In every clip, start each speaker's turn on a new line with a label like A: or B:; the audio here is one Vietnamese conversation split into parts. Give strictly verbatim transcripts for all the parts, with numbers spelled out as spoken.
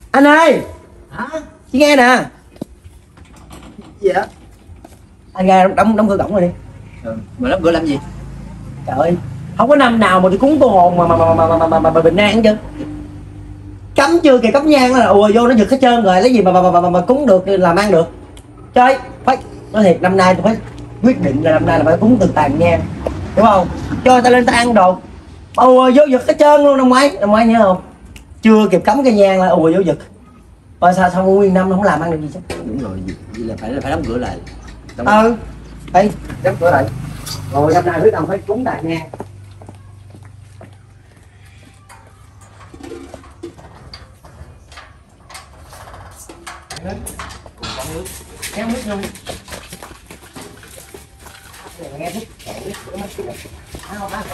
A: Anh ơi.
B: Hả?
A: Chị nghe nè.
B: Gì đó?
A: Anh ra đóng đóng cửa cổng rồi đi.
B: Ừ, mà đóng cửa làm gì?
A: Trời ơi, không có năm nào mà đi cúng cô hồn mà mà mà mà mà, mà, mà, mà bình an chứ. Cấm chưa kìa, cấm nhang là ùa vô nó giật hết trơn rồi, lấy gì mà mà mà, mà, mà cúng được làm ăn được. Trời, phải nói thiệt năm nay tôi phải quyết định là năm nay là phải cúng từ tàn nhang. Đúng không? Cho người ta lên ta ăn đồ. Ùa vô giật hết trơn luôn năm ngoái, năm ngoái nhớ không? Chưa kịp cắm cây nhang là ùa vô giật. Rồi sao sao nguyên năm nó không làm ăn được gì chứ?
B: Đúng rồi, vậy là phải phải đóng cửa lại. Đóng
A: Ừ, đây đóng cửa lại. Rồi năm nay quyết tâm phải cúng tàn nhang.
B: cùng có nước.
A: Kéo nước luôn. Nghe thích kẹo nước của mấy cái này. Á không á.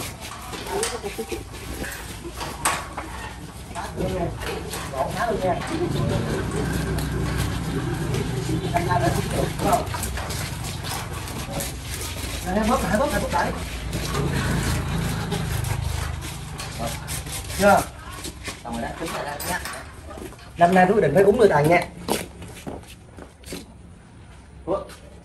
A: Gọn khá luôn nha. Thành ra là thích được đúng không? Rồi bóp lại, bóp lại, bóp lại. Chưa?
B: Xong rồi đó, tính lại đó nhá.
A: Năm nay tôi quyết định phải cúng người tàn nha. Ủa?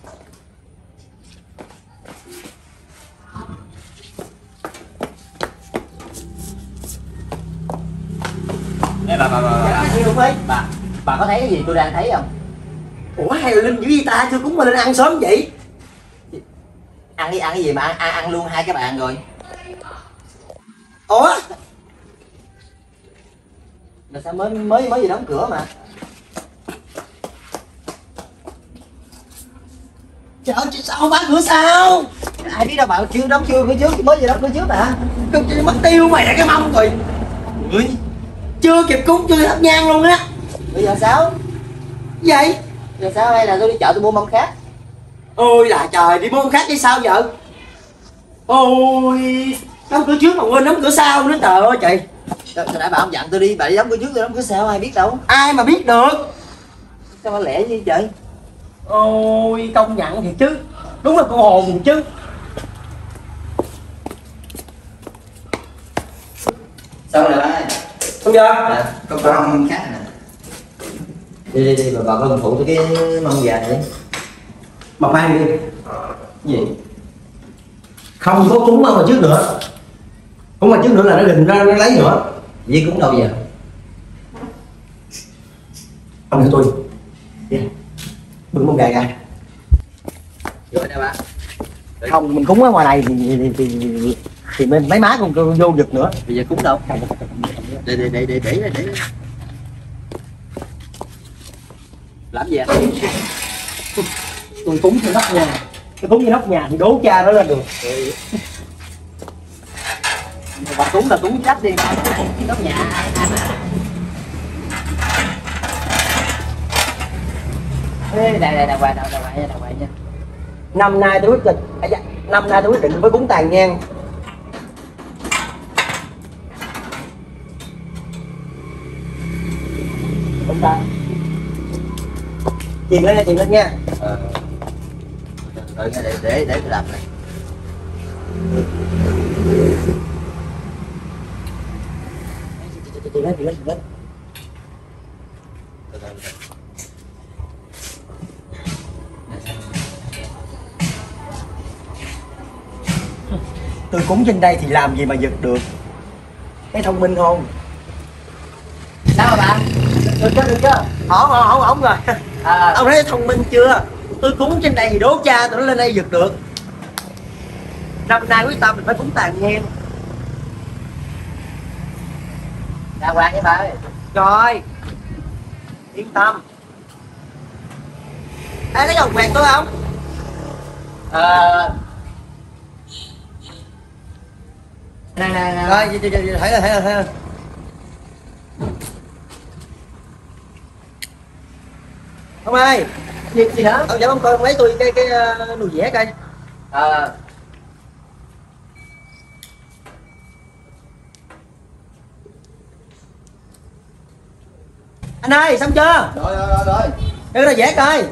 B: Ê, bà, bà, bà, bà,
A: Dạ, gì không ấy?
B: bà, bà có thấy cái gì tôi đang thấy không?
A: Ủa hay là Linh dữ gì ta, chưa cúng mà lên ăn sớm vậy?
B: Ăn đi, ăn cái gì mà ăn, ăn, ăn luôn hai cái bàn rồi.
A: Ủa?
B: Là sao mới mới mới vừa đóng cửa mà.
A: Trời ơi, sao không bán cửa sao?
B: Ai biết đâu bà chưa đóng chưa cửa trước, mới vừa đóng cửa trước mà.
A: Công ty mất tiêu mày là cái mông rồi.
B: Ui,
A: Chưa kịp cúng chưa thắp nhang luôn á.
B: bây giờ sao?
A: Vậy?
B: Giờ sao, hay là tôi đi chợ tôi mua mâm khác?
A: Ôi là trời, đi mua khác chứ sao vợ? Ôi, đóng cửa trước mà quên đóng cửa sau nữa, trời ơi trời.
B: Sao nãy bà không dặn tôi đi, bà đi đóng cửa trước tôi đóng cửa sau, ai biết đâu.
A: Ai mà biết được.
B: Sao mà lẹ như trời.
A: Ôi, công nhận thiệt chứ. Đúng là con hồn thiệt chứ.
B: Xong rồi bà.
A: Không chưa?
B: À, có con mâm khác nè. Đi đi đi, bà, bà con phụ tôi cái mâm gà đi.
A: Mà mang đi.
B: Gì?
A: Không có cúng mà trước nữa. Cúng mà trước nữa là nó định ra nó lấy nữa.
B: Vậy cũng đâu giờ?
A: Ông cho tôi. Yeah. Bưng con gà ra.
B: Rồi nè bà.
A: Không, mình cúng ở ngoài này thì thì thì, thì, thì mấy má còn vô giật nữa.
B: Bây giờ cúng đâu? Để để để để để để. Làm gì ạ?
A: Tôi cúng trên nóc nhà. Cái cúng trên nóc nhà thì đố cha nó lên được.
B: Ừ. Bà cúng là cúng trách đi, nóc nhà ai ai mà. Ê, đây đây đàng hoàng, đàng hoàng nha, đàng hoàng nha.
A: Năm nay tôi quyết định, à, dạ, năm nay tôi quyết định với cúng tàn nhang. Cúng tàn. Chìm lên nha, chìm lên nha.
B: Ờ. Đợi để để để tôi làm này.
A: Chìm lên, chìm lên, chìm lên. Tôi cúng trên đây thì làm gì mà giật được. Thấy thông minh không?
B: Sao bà? Được chưa, được chưa?
A: Ổn, ổn, ổn, ổn rồi.
B: À,
A: Ông thấy thông minh chưa? Tôi cúng trên đây thì đố cha tụi nó lên đây giật được. Năm nay quyết tâm mình phải cúng tàn nhang.
B: đàng hoàng nha bà ơi.
A: Rồi, yên tâm. Ê, lấy vòng quẹt tôi không?
B: Ờ. Này này này.
A: Rồi, thấy rồi, thấy rồi, thấy rồi. Ông ơi,
B: Gì gì hả?
A: ông dẫn ông coi ông lấy tôi cái cái uh, nồi dẻ coi.
B: Ờ.
A: Anh ơi, xong chưa?
B: Rồi rồi rồi rồi.
A: Đưa ra dẻ coi.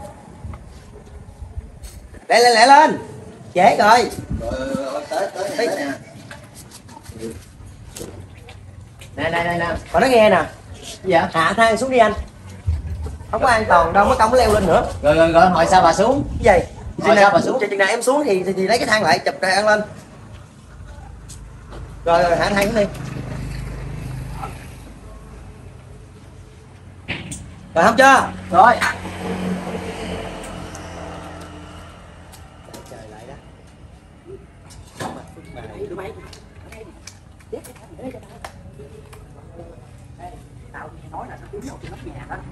A: Lẹ lẹ lẹ lên. Dẻ rồi.
B: Rồi rồi rồi, tới tới nè, tới nè. Nè nè nè nè.
A: Còn nó nghe nè.
B: Dạ.
A: Hạ thang xuống đi anh. Không có an toàn đâu, mất công leo lên nữa.
B: Rồi rồi rồi, hỏi sao bà xuống?
A: Cái gì?
B: Rồi sao bà xuống?
A: Chừng nào em xuống thì, thì thì lấy cái thang lại chụp rồi ăn lên. Rồi rồi hạ thang xuống đi. Rồi không chưa?
B: Rồi.
A: Trời lại đó. Tao nói là nó kiếm một cái nóc nhà đó.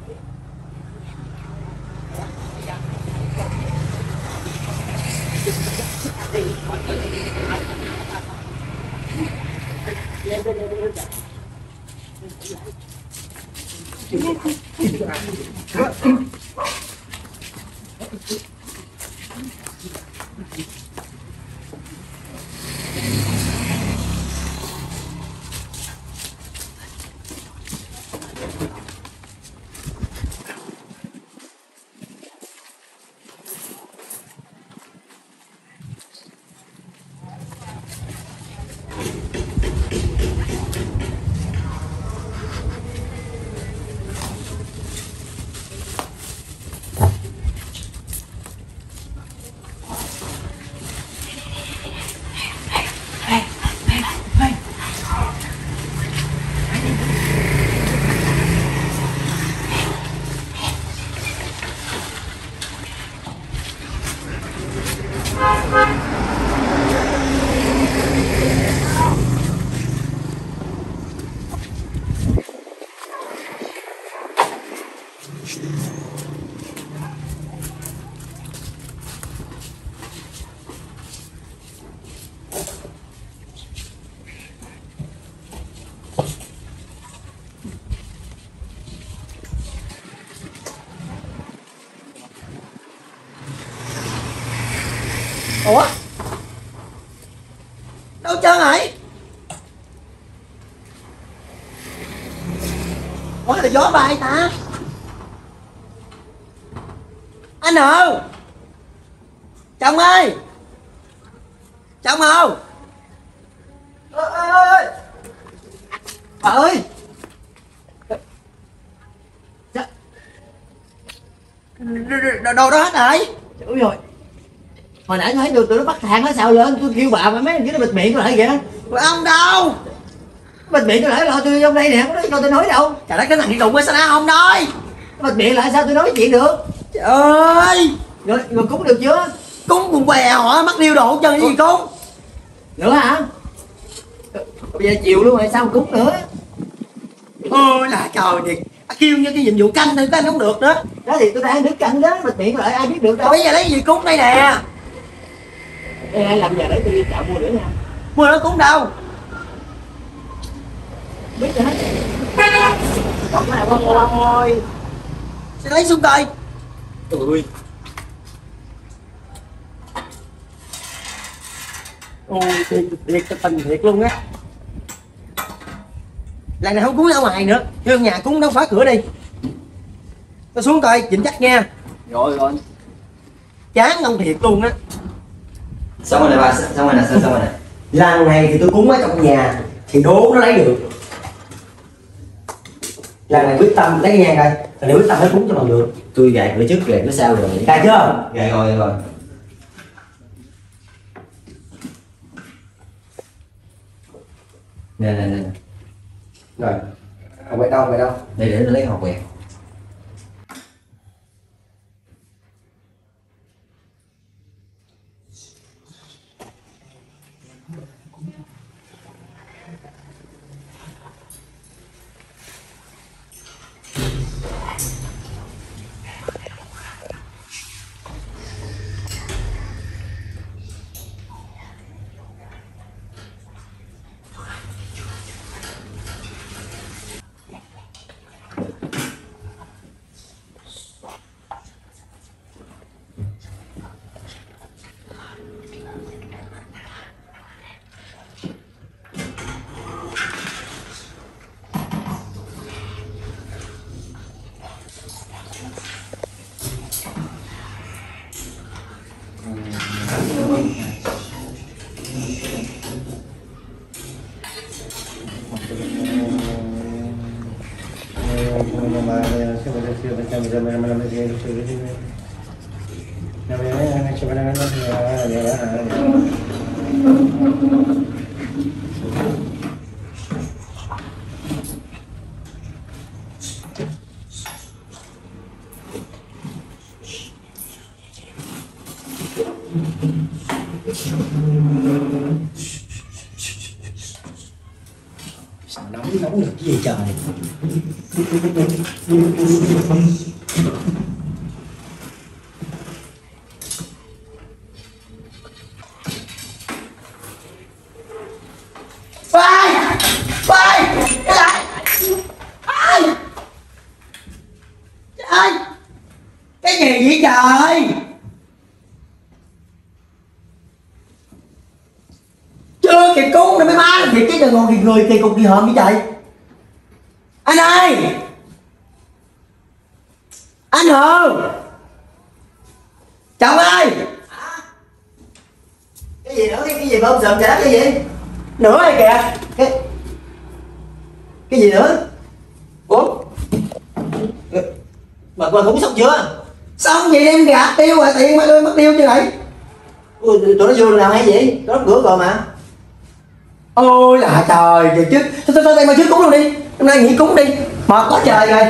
A: Ủa? Đâu trơn rồi? Ủa là gió bay ta? Anh ơi! Chồng ơi! Chồng không? Ơ ơi! Bà ơi! Đồ, đồ đó hết rồi. Ôi rồi. Hồi nãy thấy được tụi nó bắt thang nó sao lên, tôi kêu bà mà mấy anh kia nó bịt miệng tôi lại kìa. Ông đâu? Bịt miệng tôi lại lo tôi trong đây nè, có nói cho tôi nói đâu. Trời đất, cái thằng đi đụng với sao nó không nói. Bịt miệng lại sao tôi nói chuyện được. Trời ơi. Rồi, rồi cúng được chưa? Cúng cùng què họ mắc điêu độ chân cái gì cúng. Nữa hả? Bây giờ chiều luôn rồi sao mà cúng nữa. Ôi là trời thiệt. Kêu như cái nhiệm vụ canh thôi, canh không được đó. Đó thì tôi đang đứng canh đó, bịt miệng lại ai biết được đâu. Bây giờ lấy gì cúng đây nè. Ê, ai làm giờ để tôi đi chợ mua nữa nha. Mua nó cúng đâu? Biết rồi hết. Còn cái nào không ơi. Sẽ lấy xuống coi. Ui. Ôi thiệt, thiệt cái tình thiệt luôn á. Lần này không cúng ra ngoài nữa, vô nhà cúng nó phá cửa đi. Tôi xuống coi chỉnh chắc nha.
B: Rồi rồi.
A: Chán ông thiệt luôn á.
B: Xong rồi nè bà, xong rồi nè, xong rồi nè.
A: Lần này thì tôi cúng ở trong nhà thì đố nó lấy được. Lần này quyết tâm lấy cái nhang coi, lần này quyết tâm nó cúng cho bằng được.
B: Tôi gài cửa trước gài cửa sau rồi.
A: Cài chưa?
B: Gài rồi rồi. Nè nè nè.
A: Rồi. Không phải đâu, phải đâu.
B: Đây để tôi lấy hộp quẹt.
A: Sao nóng nóng được cái gì trời. Vai vai cái lại ai trời, cái gì vậy trời, chưa kịp cứu này mấy má làm việc cái đừng ngồi kì người kỳ cục kỳ hợm vậy trời. Anh ơi, anh Hường, chồng ơi.
B: Cái gì nữa, cái, cái gì mà ông sợm chả cái gì?
A: Nữa rồi kìa.
B: Cái cái gì nữa? Ủa? Mà qua cúng xong chưa?
A: Xong gì em gạt tiêu rồi, tiền mà mất tiêu chưa vậy?
B: Ui, tụi nó vô nào hay gì? Tụi nó cửa rồi mà.
A: Ôi là trời trời chứ. Thôi thôi thôi mà trước cúng luôn đi. Hôm nay nghỉ cúng đi. Mệt quá trời rồi.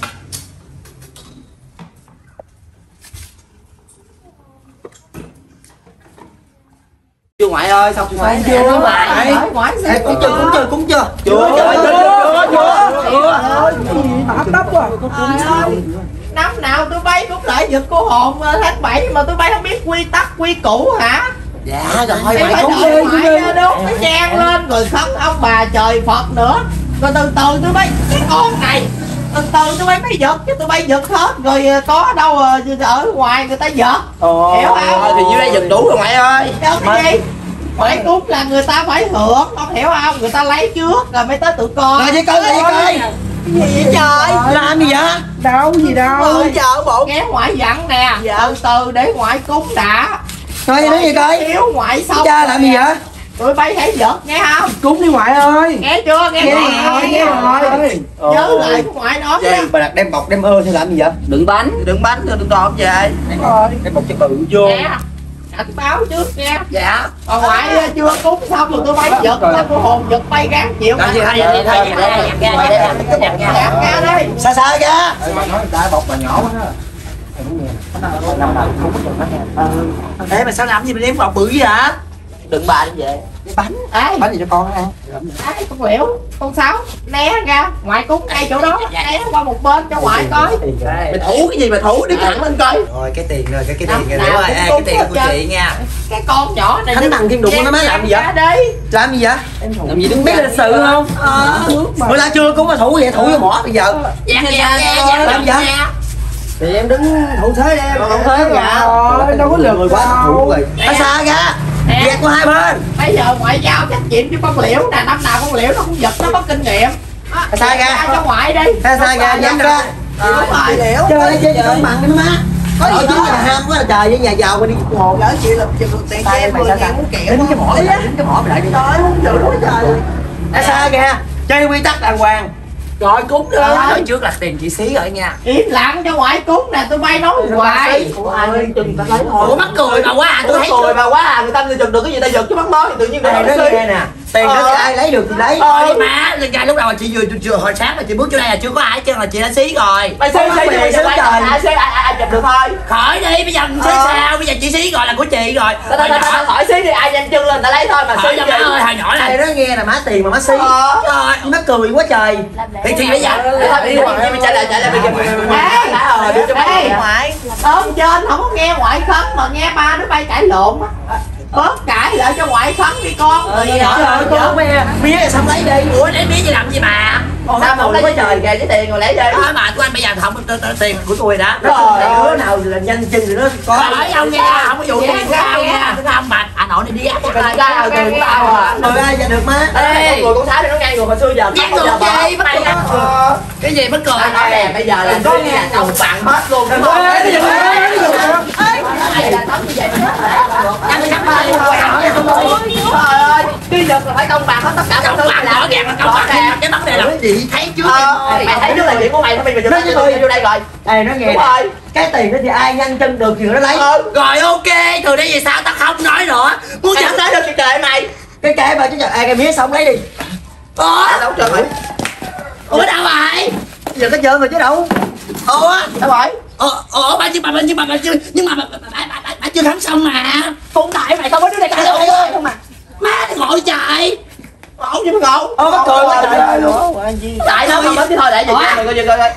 B: Chưa ngoại ơi, xong
A: Xong chưa ngoại?
C: ngoại
B: Ê, cúng chưa, cúng chưa, cúng chưa?
A: Chưa chưa chưa chưa.
C: tấp tấp quá. Trời ơi, năm nào tôi bay cũng lại giật cô hồn tháng bảy mà tôi bay không biết quy tắc quy củ hả?
B: Dạ rồi,
C: Em
B: ngoại
C: phải
B: cúng
C: đợi
B: đi.
C: ngoại đốt cái nhang lên rồi khấn ông bà trời Phật nữa. Rồi từ từ tôi bay cái con này. Từ từ tôi bay mới giật chứ tôi bay giật hết rồi có đâu ở ngoài người ta giật.
A: Ồ.
C: Hiểu không?
B: Thì dưới đây giật đủ rồi ngoại ơi.
C: Giật cái gì? Ngoại cúng là người ta phải hưởng, con hiểu không? Người ta lấy trước rồi mới tới tụi con.
A: Rồi với coi coi coi.
C: Cái gì vậy trời?
A: Làm gì vậy?
C: Đâu gì đâu.
A: Ôi trời bộ.
C: Nghe ngoại dặn nè, từ từ để ngoại cúng đã.
A: Coi nói gì coi.
C: Thiếu ngoại xong.
A: Cha làm gì vậy?
C: Tụi bay hãy giật nghe không?
A: Cúng đi ngoại ơi.
C: Nghe chưa? Nghe
A: Nghe
C: rồi,
A: rồi,
C: nghe
A: nghe
C: rồi.
A: rồi.
C: Nhớ lại của ngoại nói
A: Vậy
C: nha.
A: bà đặt đem bọc đem ơ hay làm gì vậy?
B: Đựng bánh, đựng bánh rồi đựng đòn về.
C: Rồi.
A: Đem bọc cho bự vô.
C: Nghe. Cảnh báo trước nha.
B: Dạ.
C: Còn ngoại chưa cúng xong rồi tụi bay giật lên của hồn giật bay gán chịu.
B: Làm gì hay vậy, thay vậy đây, nhặt ra vậy đây, nhặt ra.
C: Nhặt ra đây.
A: Xa xa ra.
D: Tại bọc bà nhỏ quá.
A: Ê mà sao làm gì mà đem bọc bự vậy hả?
B: Đựng bánh về.
A: Bánh.
C: Ê,
A: Bánh gì cho con ăn?
C: ê, con liễu, con sáu né ra, ngoại cúng ngay chỗ đó, né qua một bên cho ngoại coi.
B: Mày thủ cái gì mà thủ, đi thẳng lên coi.
D: Rồi cái tiền rồi, cái cái
C: Năm
D: tiền
C: nào
D: rồi. Ê,
C: cũng
D: cái tiền
C: hết
D: của
C: trơn.
D: chị nha.
C: Cái con nhỏ này
A: Thánh bằng thiên đụng nó mới làm gì vậy?
C: Ra đi.
A: Làm gì vậy?
B: Làm gì đứng
A: Biết lịch sự không? Bữa nay chưa cũng mà thủ vậy, thủ vô mỏ bây giờ.
B: Dạ dạ dạ
A: Làm gì vậy? Thì em đứng thủ thế đi em. Thủ thế dạ.
C: Rồi, đâu có lượt
A: người quá thủ rồi. Ở xa ra. Dẹt qua hai bên.
C: Bây giờ ngoại giao trách nhiệm cho con liễu nè, năm nào con liễu nó cũng giật, nó có kinh nghiệm.
A: Ở xa ra.
C: Cho ngoại đi.
A: Xa xa ra, dám ra.
C: Đúng rồi.
A: Chơi chơi cho bằng đi má. Có gì chứ nhà ham quá là trời với nhà giàu mà đi chụp hồn.
C: Lỡ chị làm chừng tiền cho em mười ngàn muốn kẹo.
A: Đến cái mỏ lại, đến cái mỏ lại đi. Trời không chịu quá trời. Ở xa ra. Chơi quy tắc đàng hoàng. Rồi cúng đi.
B: Nói trước là tiền chị xí rồi nha.
C: Im lặng cho ngoại cúng nè, tụi bay nói hoài.
B: Ôi, chừng ta lấy thôi. Ủa mắc cười bà quá à, tôi thấy
A: cười bà quá à, người ta người chụp được cái gì ta giật chứ mắc mới thì tự nhiên
B: Ai
A: nó
B: nói
A: nghe nè. Tiền đó thì ai lấy được thì lấy.
B: Ôi má, lần ra lúc đầu mà chị vừa vừa hồi sáng mà chị bước vô đây là chưa có ai hết trơn là chị đã xí rồi.
C: Mày xí xí
A: mày
C: mày
A: xí
C: xí
A: trời.
C: ai xí ai ai chụp được thôi.
B: Khỏi đi, bây giờ mình xí sao? Bây giờ chị xí rồi là của chị rồi.
C: Thôi thôi thôi khỏi xí đi, ai nhanh chân lên ta lấy thôi mà
B: Khỏi
C: xí
B: cho
C: gì.
B: má ơi, hồi nhỏ
A: Ai
B: này.
A: đó nghe là má tiền mà má xí.
C: Ờ.
B: Trời
A: Nó cười quá trời.
B: thì thì bây giờ
C: Thôi đi ngoại mày trả lời trả lời bây giờ. Ê, đưa cho mày ngoại. Ôm trên không có nghe ngoại khấn mà nghe ba đứa bay cãi lộn á. Bớt cãi lại cho ngoại khấn đi con. Rồi
A: Trời ơi con mẹ. Mía là xong lấy đi.
B: ủa lấy mía gì làm gì mà?
C: Sao mà không lấy cái trời kìa cái tiền rồi lấy đi.
B: Thôi mà của anh bây giờ không tiền của tôi đó.
A: Nó đứa nào là nhanh chân thì nó có.
B: Khỏi ông nghe, không có vụ tiền của tao nha. Không mà anh nội này đi áp
C: Mày ra tiền của tao à.
A: Rồi ai ra được má.
C: Ê, con người con Thái thì nó ngang người hồi xưa giờ.
B: Ngang ngược gì, mắc cười. Cái gì mắc cười?
C: Anh nói nè, bây giờ là có nghe cộng bằng hết luôn.
A: Đừng có ê, đừng có ê, đừng có ê.
C: Này là tấm như vậy. Trời ơi, cái giật là phải công bằng hết tất cả mọi thứ mày làm.
E: Rõ ràng là công bằng cái vấn đề là
B: Nói gì?
E: thấy trước
C: Mày thấy trước là chuyện của mày thôi, bây giờ
A: Nói
C: tôi vô đây rồi.
A: Ê nó nghe
C: Đúng
A: nè,
C: rồi.
A: cái tiền đó thì ai nhanh chân được thì nó lấy.
E: rồi ok, từ đây về sau tao không nói nữa. Muốn
C: Mày
E: chặt
C: không nói được thì kệ mày.
A: Cái kệ mà chứ giờ ai cái mía xong lấy đi.
E: ủa
C: Đâu trời mày.
E: ủa đâu rồi?
A: Giờ có chơi rồi chứ đâu.
E: ủa
C: Đâu rồi?
E: ủa ủa bà chứ bà nhưng mà bà chưa nhưng mà bà bà bà, bà, bà, bà chưa thắng xong mà.
C: Cũng tại mày không có đứa này cả đâu không mà.
E: Má thì ngồi trời.
C: Ngộ chứ mà ngộ.
A: Ơ mắc cười quá trời luôn.
C: Tại đâu mà chứ thôi để giờ mày coi coi coi.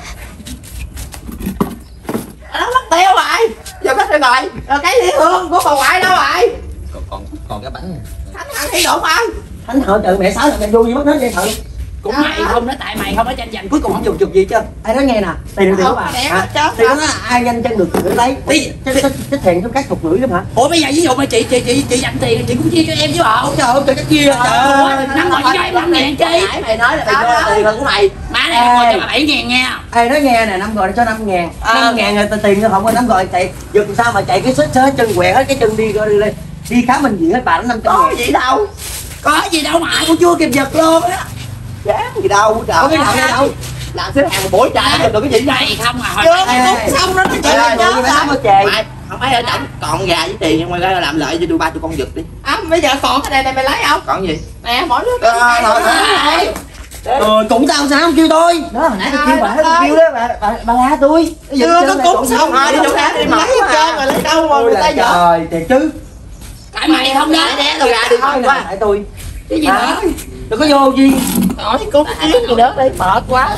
C: Nó mất tiêu rồi. Giờ mất rồi rồi. Rồi cái dĩ hương của bà ngoại đâu rồi?
B: Còn còn còn cái bánh.
C: Thánh ăn thi đủ không?
A: Thánh hợ tự mẹ sáu là mẹ vui gì mất hết vậy thử.
E: Cũng mày không đó, tại mày không có tranh giành, cuối cùng không dùng
A: Chụp gì chứ? Ai nói nghe nè, tiền tiền
C: Không,
A: bà.
C: đẹp
A: Hả?
C: hết trơn
A: Thì
C: hả?
A: nó ai nhanh chân được thì nó lấy.
E: Đi.
A: Chứ chứ chứ thèn trong các thục lưỡi lắm hả?
E: ủa bây giờ ví dụ mà chị chị chị chị dành tiền chị cũng chia cho em chứ bộ.
A: Trời ơi, trời cái kia.
E: Trời ơi, năm ngồi cho em năm ngàn chi.
C: Nãy mày nói là mày cho tiền của mày.
E: Má này em ngồi cho bà bảy ngàn nha.
A: Ai nói nghe nè, năm gọi cho năm ngàn.
C: Ờ.
A: Năm ngàn rồi tiền nó không có năm gọi chạy. Giật sao mà chạy cái xích xích chân quẹt hết cái chân đi đi đi. Đi khám bệnh viện hết bà nó năm trăm
C: Có
A: ngàn.
C: gì đâu.
E: Có gì đâu mà cũng chưa kịp giật luôn á.
C: Chán gì đâu trời.
A: Có cái nào đây đâu.
C: Làm xếp hàng một buổi trời được cái gì vậy?
E: Này không à hồi
C: Chưa
E: nãy-
C: mày cút xong đó nó
A: Trời ơi,
C: chạy
A: mày
C: lên
A: sắp
C: đó.
A: có chè.
C: Mày không phải ở trỏng còn gà với tiền nhưng mày ra làm lợi cho tôi ba tụi con giật đi. À bây giờ còn cái này này mày lấy không? Còn gì? Nè mỗi đứa.
B: Rồi, rồi,
C: rồi.
A: Rồi cũng tao sao không kêu tôi. Đó hồi nãy tôi kêu bà, tôi kêu đó bà bà, bà la tôi.
C: Chưa có cút xong rồi đi chỗ khác đi mà lấy hết trơn rồi lấy đâu mà
A: Ôi
C: người
A: là
C: ta giật.
A: trời, thiệt chứ.
E: tại mày không đó.
C: Né đồ gà đi thôi quá.
A: Tại tôi.
E: Cái gì
A: Hả?
E: nữa?
A: Đừng có vô gì.
C: Hỏi cút chiến gì nữa đi mệt quá.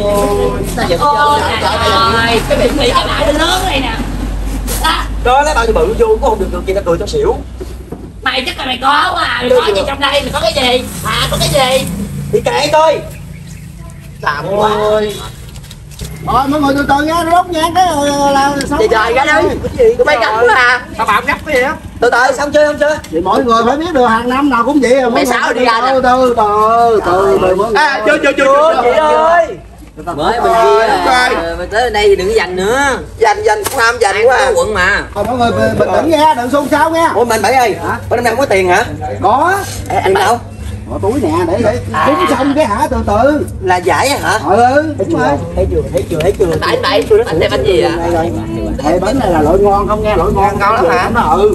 A: Ta giật
E: Ôi trời ơi, cái bị bị cái lại lớn này nè. Đó,
A: đó lấy bao nhiêu bự vô cũng không được được gì ta cười tao xỉu.
E: mày chắc là mày có quá à, mày có gì trong đây, mày có cái gì? À có cái gì?
A: Thì kệ tôi.
C: Làm quá.
A: Ôi.
D: Rồi mọi người từ từ nha, đốt nha cái là xong.
C: Trời trời cái đi. Tụi bay gấp quá à. Sao bà không gấp cái gì á?
A: Từ từ xong chơi không chơi?
D: Thì mọi người phải biết được hàng năm nào cũng vậy.
C: Mày sao đi ra nè.
D: từ từ từ từ từ mọi người.
C: À chưa chưa chưa
A: Chị ơi.
B: mới bên kia rồi tới đây thì đừng có dành nữa.
C: Dành dành cũng ham dành quá.
B: Có quận mà.
D: Rồi mọi người bình tĩnh nha, đừng xôn xao nha.
A: Ủa mình Bảy ơi, bữa năm nay không có tiền hả?
D: Có.
A: Ê, anh đâu?
D: Ở túi nè để để cúng xong cái hả từ từ.
A: Là giải á hả?
D: Ừ,
A: Thấy
D: đúng
A: chưa?
D: rồi.
A: Thấy chưa? Thấy chưa? Thấy chưa?
C: Bảy bảy bánh này bánh gì à?
D: Ê, bánh này là loại ngon không nghe, loại ngon
C: Ngon lắm hả?
D: Nó ừ.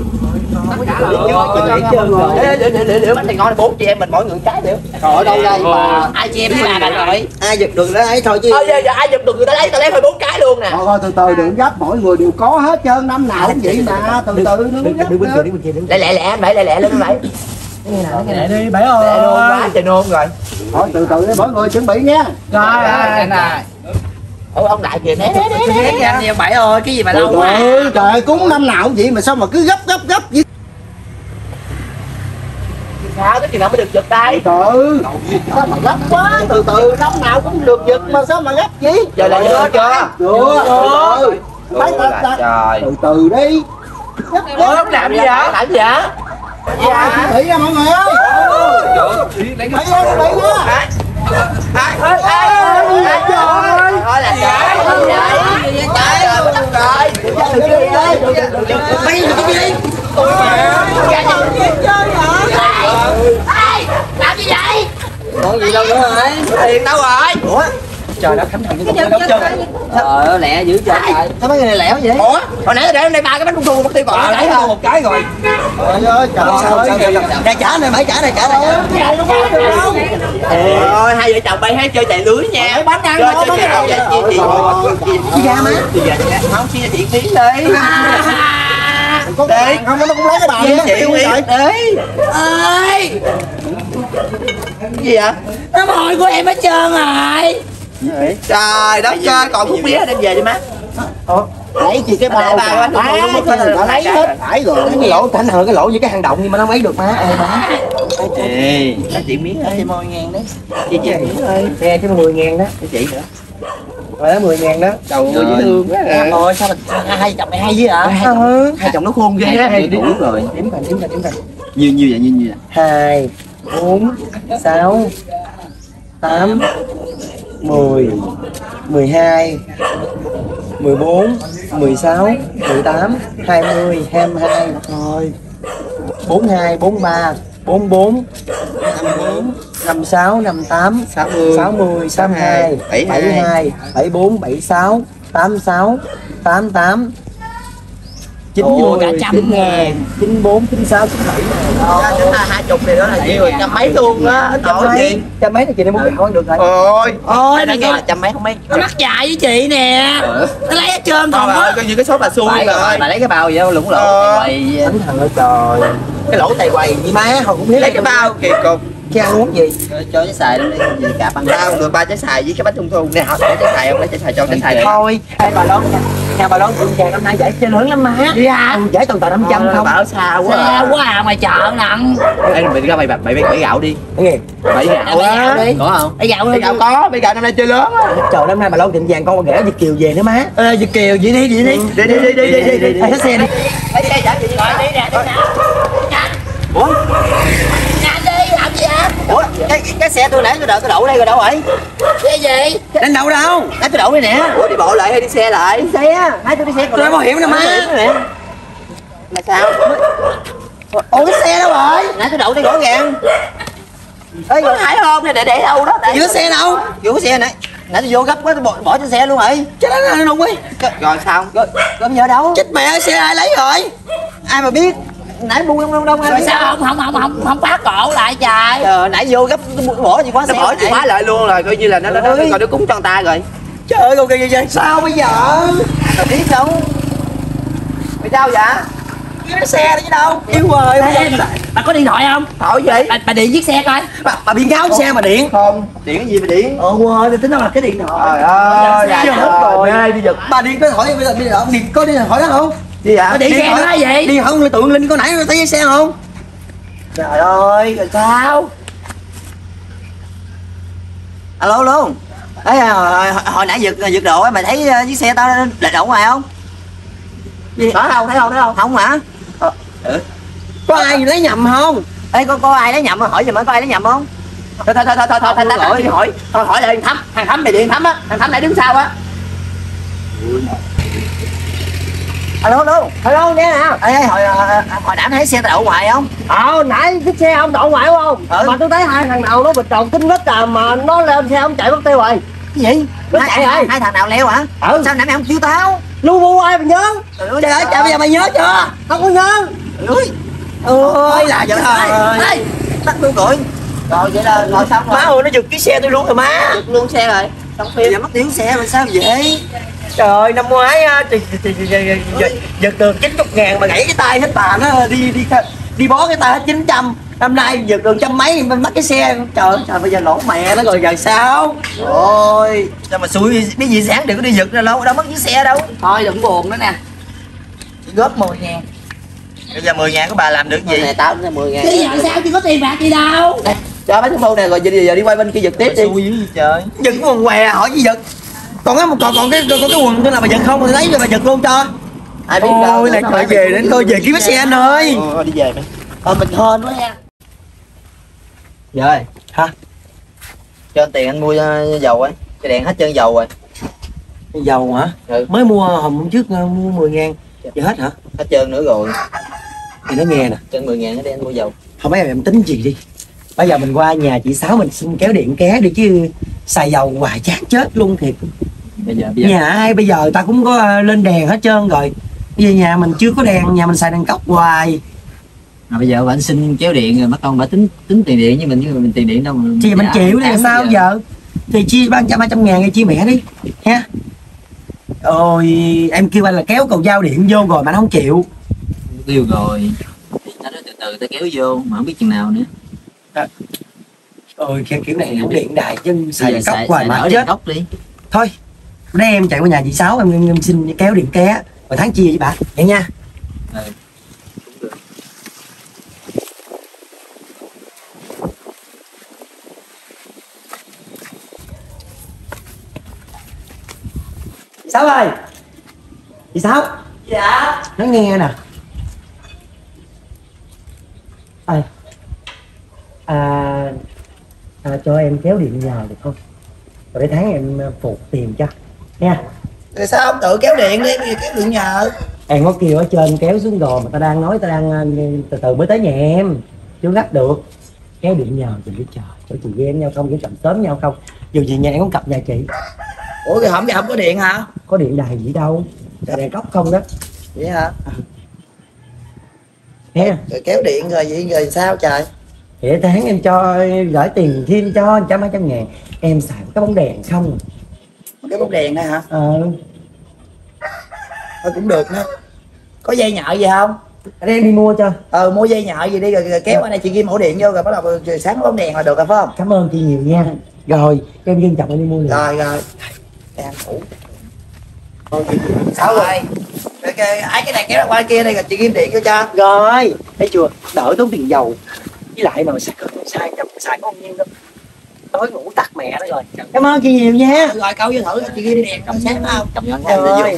C: Để để để để để bánh này ngon bốn chị em mình mỗi người trái nữa.
D: Rồi đâu đây mà.
C: Ai chị em mà bạn rồi.
A: Ai giật được lấy thôi chứ.
C: Thôi giờ giờ ai giật được người ta lấy tao lấy phải bốn cái luôn nè.
D: Thôi thôi từ từ đừng gấp, mỗi người đều có hết trơn, năm nào cũng vậy mà, từ từ
A: Đừng
D: đừng gấp
A: đừng bên kia,
D: nữa.
A: đừng bên kia, đừng.
C: Lẹ lẹ lẹ anh bảy lẹ lẹ lên anh bảy.
A: Để đi Bảy
C: Lẹ nôn
A: ơi.
C: quá trời nôn rồi.
D: Thôi từ từ đi mỗi người chuẩn bị nha.
A: Rồi rồi.
C: Ủa ông đại kìa né né né né.
E: Nhanh đi ông Bảy ơi, cái gì mà lâu
D: Từ
E: quá.
D: từ, trời ơi, cúng năm nào cũng vậy mà sao mà cứ gấp gấp gấp vậy.
C: Sao cái gì nào mới được giật đây?
D: Từ từ, sao mà gấp quá, từ từ năm nào cũng được giật mà sao mà gấp vậy?
C: Giờ là chưa chưa?
D: Chưa, từ từ. Thấy
C: Ôi
D: ta-
C: là
D: ta-
C: trời.
D: từ từ đi. Gấp
C: Ủa
D: gấp.
C: ông làm gì vậy? Làm gì vậy?
D: Dạ. Chuẩn bị nha mọi người ơi. Chuẩn bị nha, chuẩn bị nha.
C: Ai ai ai trời ơi là trời ơi trời ơi
A: Bay được cái gì?
E: Làm gì vậy?
B: Còn gì đâu nữa hả?
C: tiền đâu rồi?
A: Ủa? Trời đã khánh thành cái cục đó chưa?
B: Trời ơi lẹ dữ trời.
A: Sao mấy người này lẻo vậy?
C: Ủa hồi nãy để em đây ba cái bánh trung thu mất tiêu còn cái
A: Cái
C: không?
A: một cái rồi.
D: Trời ơi, trời
A: Sao
D: ơi.
A: sao sao? Nè trả này Bảy trả này trả này.
C: Ôi hai vợ chồng bay hay chơi chạy lưới nha.
D: Bánh ăn
C: Chơi
D: thôi,
C: chơi
D: bánh
C: chạy
D: ăn.
C: chị chị
A: Chị ra má.
C: không chia tiền phí đi.
D: Có
C: Đi.
D: không nó cũng lấy cái bài
C: Chia
D: á.
C: tiền phí đi.
E: Ơi,
C: Cái gì vậy?
E: nó mồi của em hết trơn rồi.
C: Trời đất ơi còn khúc mía đem về đi má.
D: Lấy gì cái bao
C: Để ba
D: cả.
C: bánh trung thu nó mất
D: Cái
C: hết
D: này
C: rồi.
D: đã lấy hết phải rồi.
A: Cái lỗ thành hờ cái lỗ như cái hang động nhưng mà nó mấy được má. Ê má.
C: Ê, cái chị miếng ở trên môi ngàn đấy. Chị chị miếng ơi.
A: Nè cái mười ngàn đó.
C: Cái chị nữa.
A: Rồi đó mười ngàn đó.
C: Đầu dễ thương quá.
A: Rồi sao mà hai chồng mày hay dữ hả?
C: Hai chồng nó khôn ghê á.
B: Đủ rồi.
A: Điểm rồi điểm rồi điểm rồi.
B: Nhiều nhiều vậy, nhiều nhiều vậy.
A: Hai, bốn, sáu, tám, mười, mười hai, mười bốn, mười sáu, mười tám, hai mươi, hai mươi hai, rồi bốn hai, bốn ba, bốn bốn, năm bốn, năm sáu, năm tám,
C: sáu mươi,
A: sáu mươi, sáu mươi hai, bảy mươi hai, bảy mươi bốn, bảy mươi sáu, tám mươi sáu, tám mươi tám, chín mươi,
E: cả trăm
A: chín ngàn, chín mươi bốn, chín mươi sáu, chín mươi bảy.
C: Tính là hai chục này đó là nhiêu rồi, trăm mấy luôn á.
A: Trăm mấy, trăm mấy thì chị này muốn gạo ăn được rồi.
C: Ôi,
E: Ôi
C: nó
E: nó
C: là trăm mấy không mấy.
E: nó mắc dài với chị nè. Nó lấy hết trơn
C: Thôi
E: còn
C: bà ơi,
E: á.
C: coi như cái số bà xui
B: Phải
C: rồi.
B: rồi, bà lấy cái bao vậy đâu lủng lỗ
C: Ờ.
B: quầy.
A: Đánh thằng ơi trời.
C: Cái lỗ tay quầy
A: Chị má họ cũng biết
C: lấy cái bao kỳ cục.
A: cái ăn uống gì.
B: Cho, cho cái xài luôn đi, gì cả bằng
C: Bao được ba trái xài với cái bánh trung thu nè, họ lấy trái xài không, lấy trái xài cho trái xài.
A: Thôi, hai bà lớn nha. Nhà bà lớn cũng chàng năm nay giải chơi lớn lắm má.
E: Đi à.
A: Ừ, giải toàn tờ năm trăm không.
C: Bảo xa quá.
E: Xa quá à, ngoài chợ nặng.
C: Ê, mày ra mày mày bảy gạo đi.
A: Nghe.
C: Bảy gạo
E: Lấy gạo
C: á.
E: đi.
B: có không?
E: Lấy gạo
C: Bảy
E: đi.
C: gạo có, bảy gạo năm nay chơi lớn á.
A: Trời năm nay bà lớn tiệm vàng con ghẻ Việt Kiều về nữa má.
C: Ê, Việt Kiều vậy đi, vậy đi. Đi đi đi đi đi đi đi.
A: Xách xe đi.
E: Lấy xe chở chị gọi đi nè, đi nè. Nhanh.
C: Ủa?
E: Nhanh đi, làm gì hả?
C: Ủa, cái cái xe tôi nãy tôi đợi tôi đậu đây rồi đâu vậy?
E: Xe gì?
A: Đánh đâu đâu.
C: Nãy tôi đậu đây nè. Ủa đi bộ lại hay đi xe lại? Đi xe. Nãy tôi đi xe còn
A: Tôi bảo hiểm nè má.
C: Là sao?
A: Ủa cái xe đâu rồi?
C: Nãy tôi đậu đây rõ ràng. Ê, rồi thấy không? Để để đâu đó. Để
A: Giữa xe đâu?
C: vô cái xe nãy. Nãy tôi vô gấp quá tôi bỏ, bỏ trên xe luôn rồi.
A: Chết nó nó đi.
C: Rồi sao? Rồi, rồi bây giờ đâu?
A: Chết mẹ xe ai lấy rồi?
C: Ai mà biết? Nãy bu đông đông đông ai
E: Rồi
C: biết?
E: sao không không không không không khóa cổ lại trời.
C: Trời, nãy vô gấp bỏ gì quá xe. Nó bỏ chìa khóa lại luôn rồi, coi như là nó nó nó coi nó cúng cho người ta rồi.
A: Trời ơi con kia vậy sao bây giờ?
C: Mày biết đâu? Mày sao vậy?
A: Cái xe đó chứ đâu? Yêu rồi.
E: Ê, ê, bà, bà có điện thoại không?
C: Thôi gì?
E: Bà, bà điện chiếc xe coi.
A: Bà, bà biển cáo xe mà điện.
C: Không, điện cái gì mà điện?
A: Ờ quên thì tính đâu là cái điện thoại.
C: Trời ơi,
A: Dạ,
C: dạ
A: hết rồi.
C: ơi, đi giật.
A: Bà điện cái hỏi bây giờ bây giờ điện có điện thoại đó không?
C: Gì vậy?
E: Bà điện xe nó gì?
A: Đi không tượng Linh có nãy nó thấy cái xe không?
C: Trời ơi, rồi sao? Alo luôn. Ấy hồi, hồi, hồi nãy giật giật độ á, mày thấy uh, chiếc xe tao lại đậu ngoài không? Gì? Có không? Thấy không? Thấy không? Không hả? Ờ, ừ.
A: Có ai lấy nhầm không?
C: Ê, có có ai lấy nhầm không? Hỏi giùm ơi, có ai lấy nhầm không? Thôi thôi thôi thôi thôi thôi thôi thôi đi hỏi. Thôi hỏi lại thằng Thắm, thằng Thắm này điện Thắm á, thằng Thắm này đứng sau á. Alo alo, alo nghe nè. Ê hồi hồi, hồi nãy thấy xe tao đậu ngoài không?
A: Ờ nãy chiếc xe ông đậu ngoài đúng không?
C: Ừ.
A: Mà tôi thấy hai thằng nào nó bịch tròn kính vít à mà nó lên xe ông chạy mất tiêu rồi.
C: Cái gì?
A: Nó
C: Hai,
A: chạy
C: hai,
A: rồi.
C: hai thằng nào leo hả?
A: Ừ.
C: Sao nãy mày không kêu tao?
A: Lu bu ai mà nhớ?
C: Ừ,
A: Trời ơi trời bây giờ mày nhớ chưa? Không có nhớ.
C: ơi.
A: Ôi là
C: Trời
A: trời ơi.
C: ơi. Tắt luôn rồi. Rồi vậy là rồi xong rồi.
A: Má ơi nó giật cái xe tôi luôn rồi má.
C: Giật luôn xe rồi. Xong phim. Giờ mất tiếng xe mà sao vậy?
A: Trời ơi năm ngoái á thì, thì, thì, thì, thì, giật, giật được chín mươi ngàn mà gãy cái tay hết bà nó đi đi đi bó cái tay hết chín trăm. Năm nay giật được trăm mấy mình mất cái xe. Trời ơi trời bây giờ lỗ mẹ nó rồi giờ sao?
C: Ôi, sao mà xui biết gì sáng đừng có đi giật ra lâu đâu mất chiếc xe đâu.
E: Thôi đừng buồn nữa nè.
C: Chỉ góp mười ngàn. Bây giờ mười ngàn của bà làm được gì? Này tao cũng mười ngàn.
E: Chứ giờ sao chứ có tiền bạc gì đâu.
C: Đây, cho mấy cái phone này rồi giờ, giờ đi quay bên kia giật tiếp đi. Xui dữ gì trời.
A: Giật cái quần què hỏi gì giật? Còn cái còn còn cái còn cái quần tôi nào mà giật không thì lấy rồi mà giật luôn cho.
C: Ai biết
A: Ôi là trời về đến tôi về kiếm cái xe anh ơi.
C: Ờ, đi về mày.
E: Ờ mình hên quá nha.
C: Rồi.
A: Hả?
C: Cho anh tiền anh mua uh, dầu ấy. Cái đèn hết trơn dầu rồi.
A: Dầu hả?
C: Ừ.
A: Mới mua hôm trước uh, mua mười ngàn. Giờ hết hả?
C: Hết trơn nữa rồi.
A: Thì nó nghe nè.
C: Trơn mười ngàn nó đi anh mua dầu.
A: Không mấy em tính gì đi. Bây giờ mình qua nhà chị Sáu mình xin kéo điện ké đi chứ xài dầu hoài chát chết luôn thiệt.
C: Bây giờ bây giờ.
A: Nhà ai bây giờ ta cũng có uh, lên đèn hết trơn rồi. Bây giờ nhà mình chưa có đèn, nhà mình xài đèn cốc hoài.
B: À, bây giờ bạn xin kéo điện rồi mất công bà tính tính tiền điện với mình chứ mình tiền điện đâu mà
A: Thì mình
B: dạ,
A: chịu đi
B: tám
A: sao giờ. Thì chia ba trăm ba trăm ngàn hay chia mẹ đi ha. Ôi em kêu anh là kéo cầu dao điện vô rồi mà nó không chịu.
B: Tiêu rồi nó nói từ từ ta kéo vô mà không biết chừng nào nữa.
A: Ôi cái kiểu này không điện đại chứ xài
B: Bây
A: đèn
B: giờ
A: cốc
B: xài-
A: hoài
B: xài
A: mà
B: nổi
A: chết.
B: đèn cốc đi.
A: Thôi đây em chạy qua nhà chị Sáu em, em, em xin kéo điện ké rồi tháng chia với bà vậy nha.
B: Ừ.
A: Sáu ơi chị Sáu.
E: Dạ.
A: Nói nghe nè. À, à, à, cho em kéo điện nhờ được không? Rồi để tháng em phụ tiền cho nha.
C: Rồi sao không tự kéo điện đi, bây giờ kéo điện nhờ.
A: Em có kêu ở trên kéo xuống rồi mà ta đang nói ta đang từ từ mới tới nhà em chưa gấp được. kéo điện nhờ chị biết trời, cho chị ghen nhau không, chỉ chậm sớm nhau không, dù gì nhà em cũng cặp nhà chị.
C: Ủa cái hổng không có điện hả?
A: Có điện đài gì đâu, đài đèn cốc không đó.
C: Vậy hả?
A: Nghe
C: Rồi kéo điện rồi vậy rồi sao trời?
A: thì tháng em cho gửi tiền thêm cho trăm hai trăm ngàn, em xài cái bóng đèn không.
C: Cái bóng đèn này hả?
A: Ờ
C: Thôi cũng được nữa. Có dây nhợ gì không?
A: anh em đi mua cho.
C: Ờ mua dây nhợ gì đi rồi, rồi kéo qua đây chị ghi ổ điện vô rồi bắt đầu rồi sáng bóng đèn là được rồi phải không?
A: Cảm ơn chị nhiều nha. Rồi em trân trọng em đi mua liền.
C: Rồi rồi. Đang ngủ. Sao rồi? Cái, cái, ai cái này kéo ra qua kia đây rồi chị ghim điện vô cho.
A: Rồi thấy chưa, đỡ tốn tiền dầu, với lại mà xài xài chậm xài có bao nhiêu đâu, tối ngủ tắt mẹ nó rồi. Cảm ơn chị nhiều nha.
C: Rồi câu vô thử chị ghim điện trong sáng không? Trong nhẫn
A: Rồi.
C: rồi.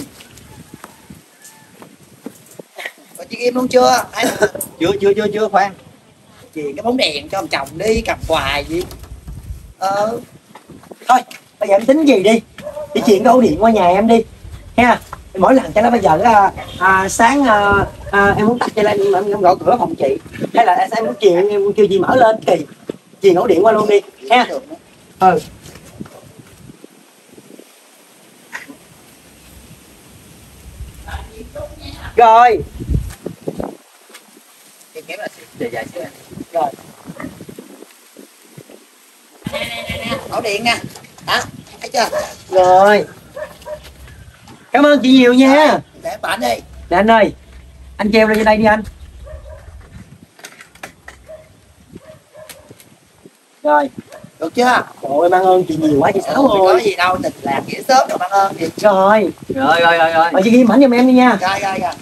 C: Rồi chị ghim luôn chưa? Hay là... chưa chưa chưa chưa khoan. Chị cái bóng đèn cho ông chồng đi cầm hoài gì. Ờ.
A: Thôi bây giờ em tính gì đi, đi chuyển cái ổ điện qua nhà em đi ha. Mỗi lần cho nó bây giờ à, à, sáng à, à, em muốn tắt cho lên em, em gọi cửa phòng chị, hay là em muốn chuyện em kêu chị mở lên kỳ truyền ổ điện qua luôn đi ha. Ừ rồi
C: Chị kéo là để dài xíu.
A: rồi
C: Nè nè nè nè, ổ điện nha. Đó, thấy chưa?
A: rồi cảm ơn chị nhiều nha.
C: Để bạn đi.
A: Nè anh ơi, anh treo lên đây đi anh. Rồi
C: Được chưa?
A: trời ơi mang ơn chị nhiều quá chị Sáu
C: Không có
A: ơi.
C: gì đâu, tình làm dễ sớm rồi bạn ơn gì.
A: Rồi
C: Rồi rồi rồi rồi.
A: mà chị ghi ảnh giùm em đi nha.
C: Rồi rồi rồi.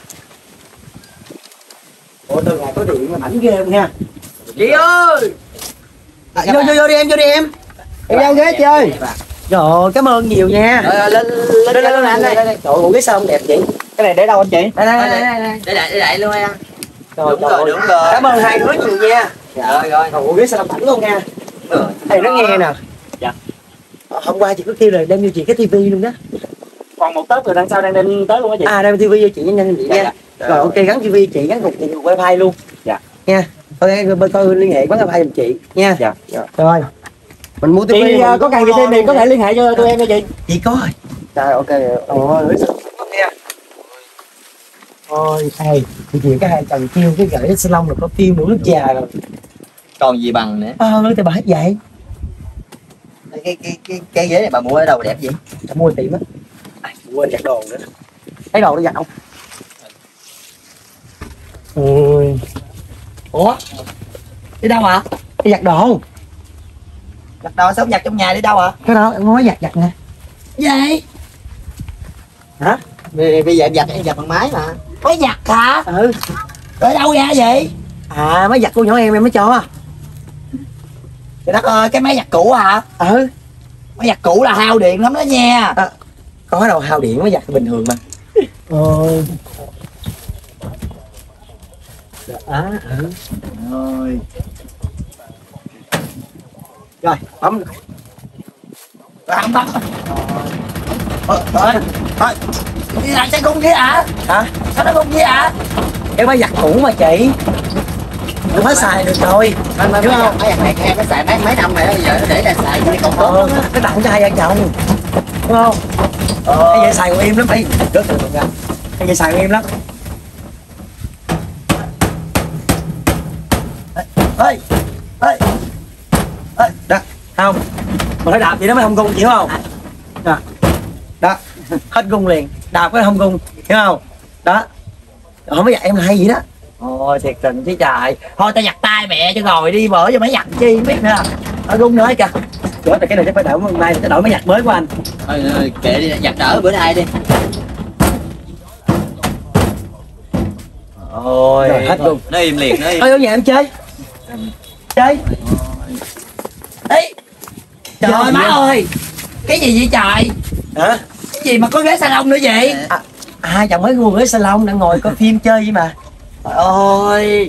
A: Ủa từ ngày có điện mà ảnh ghê không nha.
C: Chị ơi.
A: À, vô vô vô đi em, vô đi em. Em ra ghế chơi. Rồi cảm ơn nhiều nha.
C: Rồi rồi lên lên lên lên anh đây.
A: Trời ơi cái sao không đẹp vậy. Cái này để đâu anh chị? Đây đây đây đây. đây.
C: Để lại để lại luôn em.
A: Rồi,
C: Đúng
A: trời
C: rồi
A: ơi.
C: đúng rồi.
A: Cảm ơn hai đứa nhiều nha.
C: Rồi rồi.
A: Ủa ghế sao ảnh luôn nha.
C: Rồi.
A: Thầy nó nghe nè.
C: Dạ.
A: Hôm qua chị có kêu rồi đem cho chị cái tivi luôn đó.
D: Còn một tớp rồi đằng sau đang đem tới luôn á chị.
A: À đem tivi cho chị nhanh nhanh chị
C: Dạ,
A: nha.
C: dạ.
A: Rồi ok gắn tivi chị gắn cục tiền wifi luôn.
D: Dạ.
A: Nha. Ok bên coi liên hệ quán wifi giùm chị nha.
D: Dạ. Dạ.
A: Rồi. Mình mua tivi.
D: Chị uh, có cần gì thêm thì có thể liên hệ cho tụi em nha chị.
A: Chị có rồi.
D: Rồi ok.
A: Ôi Ôi thầy thì chị cái hai chồng kêu cái gửi đến salon rồi có phim nữa nước trà rồi.
B: Còn gì bằng nữa.
A: Ờ thì bà hết vậy.
B: Cái cái cái cái ghế này bà mua ở đâu đẹp vậy?
A: Bà mua tiệm á. À, quên giặt đồ nữa. Thấy đồ nó giặt không? Ôi.
C: Ủa? Đi đâu hả?
A: Đi giặt đồ.
C: Giặt đồ sao không giặt trong nhà đi đâu hả?
A: Cái đó em nói giặt giặt nè.
C: Gì?
A: Hả?
C: Bây bây giờ giặt em giặt bằng máy mà. Máy giặt hả?
A: Ừ.
C: Ở đâu ra vậy?
A: À máy giặt của nhỏ em em mới cho.
C: Trời đất ơi, cái máy giặt cũ hả?
A: Ừ.
C: Máy giặt cũ là hao điện lắm đó nha.
A: À, có đâu hao điện máy giặt bình thường mà. Ôi. À, ừ.
C: Rồi.
A: Rồi, bấm.
C: Rồi không bắt. Thôi, thôi, thôi. Đi làm xe cung kia hả?
A: Hả?
C: Sao nó cung kia hả?
A: Cái máy giặt cũ mà chị. Không phải xài được rồi.
C: Anh mới không? Máy giặt này em mới xài mấy mấy năm rồi đó, giờ nó để là xài như còn tốt
A: Ờ,
C: lắm á.
A: cái tặng cho hai vợ chồng. Đúng không?
C: Ờ.
A: Cái vậy xài còn im lắm đi. Rớt từ ra. Cái vậy xài còn im lắm. Ê, ê, ê, đó, không, mà phải đạp gì đó mới không gung, hiểu không? Đó, đó, hết gung liền, đạp cái không gung, hiểu không? Đó, không mới dạy em là hay gì đó.
C: Ôi thiệt tình chứ trời. Thôi tao giặt tay mẹ cho rồi đi bữa cho máy giặt chi biết nữa. Ở gung nữa kìa.
A: Chết là cái này chắc phải đổi hôm nay, phải đổi máy giặt mới của anh.
B: Thôi, thôi kệ đi, giặt đỡ bữa nay đi. Ôi,
A: Rồi, hết luôn.
B: nó im liền, nó im.
A: Ơi ở nhà em chơi. Chơi.
C: Ê. Trời
A: Chơi
C: ơi
A: gì
C: má
A: em?
C: ơi. Cái gì vậy trời?
A: Hả?
C: Cái gì mà có ghế salon nữa vậy?
A: À, à chồng mới mua ghế salon đang ngồi coi phim chơi vậy mà.
C: Trời ơi.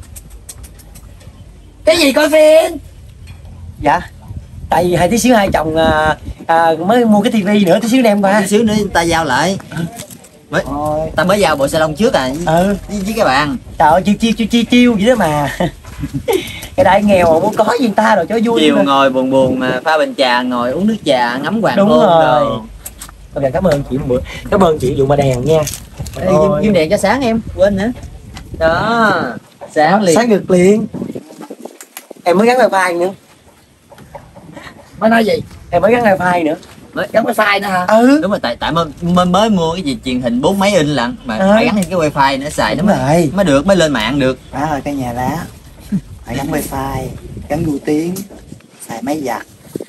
C: Cái gì coi phim?
A: Dạ. Tại vì hai tí xíu hai chồng à, à, mới mua cái tivi nữa, tí xíu đem qua.
B: Tí xíu nữa ta giao lại. Mới,
A: Ôi.
B: ta mới giao bộ salon trước à.
A: Ừ.
B: Với, với cái bàn.
A: Trời ơi chiêu chiêu chiêu chiêu chiêu vậy đó mà. cái đại nghèo mà muốn có gì người ta rồi cho vui.
B: Chiều ngồi buồn buồn mà pha bình trà, ngồi uống nước trà ngắm hoàng
A: đúng
B: hôn
A: rồi.
B: đồ.
A: Ok, cảm ơn chị một bữa. Cảm ơn chị vụ mà đèn nha.
B: Ê, Kim, kim đèn cho sáng em, quên nữa. Đó, sáng liền.
A: Sáng ngược liền. Em mới gắn wifi nữa.
E: Mới nói gì?
A: Em mới gắn wifi nữa.
E: Mới gắn wifi nữa hả?
A: Ừ.
B: Đúng rồi, tại tại mới, mới mới mua cái gì truyền hình bốn mấy inch lận mà
A: Ừ.
B: phải gắn thêm cái wifi nữa xài nó
A: Đúng
B: mới,
A: rồi.
B: mới được, mới lên mạng được.
D: Đó rồi cái nhà lá phải gắn wifi, gắn vô tiếng, xài máy giặt.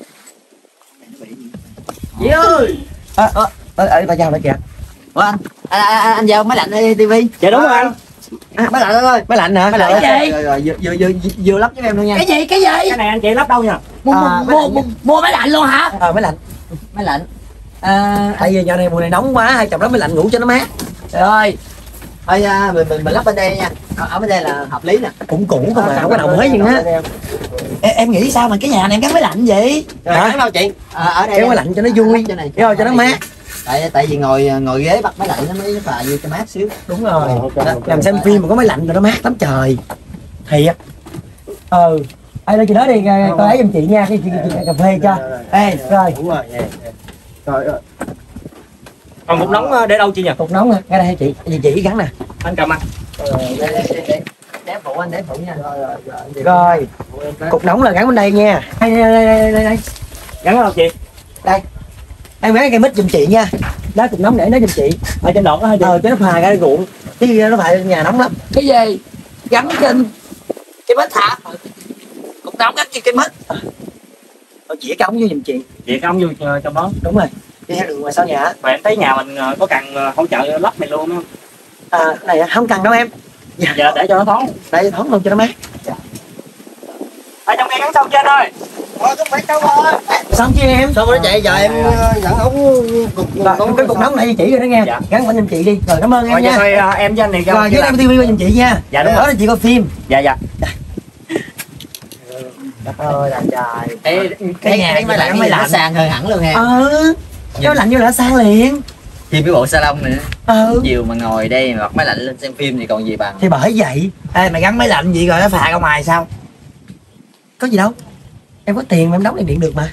E: Chị ơi.
A: Ờ ờ ờ ta chào lại kìa.
B: Ủa anh, anh, anh, anh giao máy lạnh ở tivi.
A: Dạ đúng rồi anh.
B: À, máy lạnh anh ơi.
A: Máy lạnh hả?
B: Máy lạnh
E: Cái gì?
B: rồi, rồi, vừa, vừa, vừa, vừa lắp cho em luôn nha.
E: Cái gì cái gì?
A: Cái này anh chị lắp đâu nha?
E: Mua
B: À, máy
E: mua
B: lạnh
E: mua, mua máy lạnh luôn hả?
A: Ờ máy lạnh.
B: Máy lạnh. À,
A: Tại vì giờ này mùa này nóng quá, hai chồng lắp máy lạnh ngủ cho nó mát.
B: trời ơi. Thôi à, mình, mình mình lắp bên đây nha. Ở, ở bên đây là hợp lý nè.
A: Cũng cũ không mà không có nào mới gì hết.
E: Em, em nghĩ sao mà cái nhà này em gắn máy lạnh vậy?
B: Rồi,
A: Hả?
B: gắn đâu chị? À, ở đây.
A: Kéo máy lạnh cho nó vui,
B: Cho này,
A: kéo cho nó mát.
B: Tại tại vì ngồi ngồi ghế bắt máy lạnh nó mới phà vô cho mát xíu.
A: Đúng rồi.
D: Ờ,
A: Đó, làm xem phim mà có máy lạnh rồi nó mát lắm trời. Thiệt. Ừ. Ai đây chị nói đi, coi ấy giùm chị nha, cái chị, chị, chị cà phê cho. Ê, rồi.
D: Đúng rồi. Rồi rồi.
F: Còn cục nóng để đâu chị nhỉ?
A: Cục nóng nè, ngay đây chị, chị chỉ gắn nè.
F: Anh cầm anh.
B: Để để để để phụ anh để phụ nha.
A: Rồi. Cục nóng là gắn bên đây nha. Đây đây đây đây đây. đây.
F: Gắn ở đâu chị?
A: Đây. Em gắn cái mic giùm chị nha. Đó cục nóng để nó giùm chị.
F: Ở trên đoạn đó hả chị?
A: Ờ cho nó phà ra ruộng. Chứ nó phải nhà nóng lắm.
E: Cái gì? Gắn trên cái mít hả? Cục nóng gắn trên cái mít.
A: Ờ chỉ cái ống vô giùm chị.
F: Chị cái ống vô ờ, trong đó.
A: Đúng rồi. Đi theo đường ngoài sau nhà.
F: Mà em thấy nhà mình ờ, có cần ờ, hỗ trợ lắp này luôn không?
A: À này không cần đâu em.
F: Dạ để cho nó thoáng.
A: Đây thoáng luôn cho nó mát.
F: Ở trong đây gắn xong trên thôi.
D: Thôi không phải đâu rồi.
A: Xong chưa em?
B: Xong rồi chạy giờ em
D: Dẫn ống cục
A: Rồi, cái cục nóng này chỉ rồi đó nha.
F: Dạ.
A: Gắn bên giùm chị đi. Rồi cảm ơn em
F: Rồi vậy
A: nha.
F: thôi ờ, em với anh này ra.
A: Rồi dưới đây tivi qua giùm chị nha.
F: Dạ, đúng
A: Đó
F: rồi.
A: là chị coi phim.
F: Dạ dạ.
A: Ơi là trời.
B: Ê, cái nhà cái máy lạnh máy lạnh sang hơn hẳn luôn ha.
A: Ờ. Cái lạnh vô là sang liền.
B: Thêm cái bộ salon nữa.
A: Ừ.
B: Chiều mà ngồi đây mà bật máy lạnh lên xem phim thì còn gì bằng.
A: Thì bởi vậy.
E: Ê mày gắn máy lạnh gì rồi nó phà ra ngoài sao?
A: Có gì đâu. Em có tiền mà em đóng tiền điện được mà.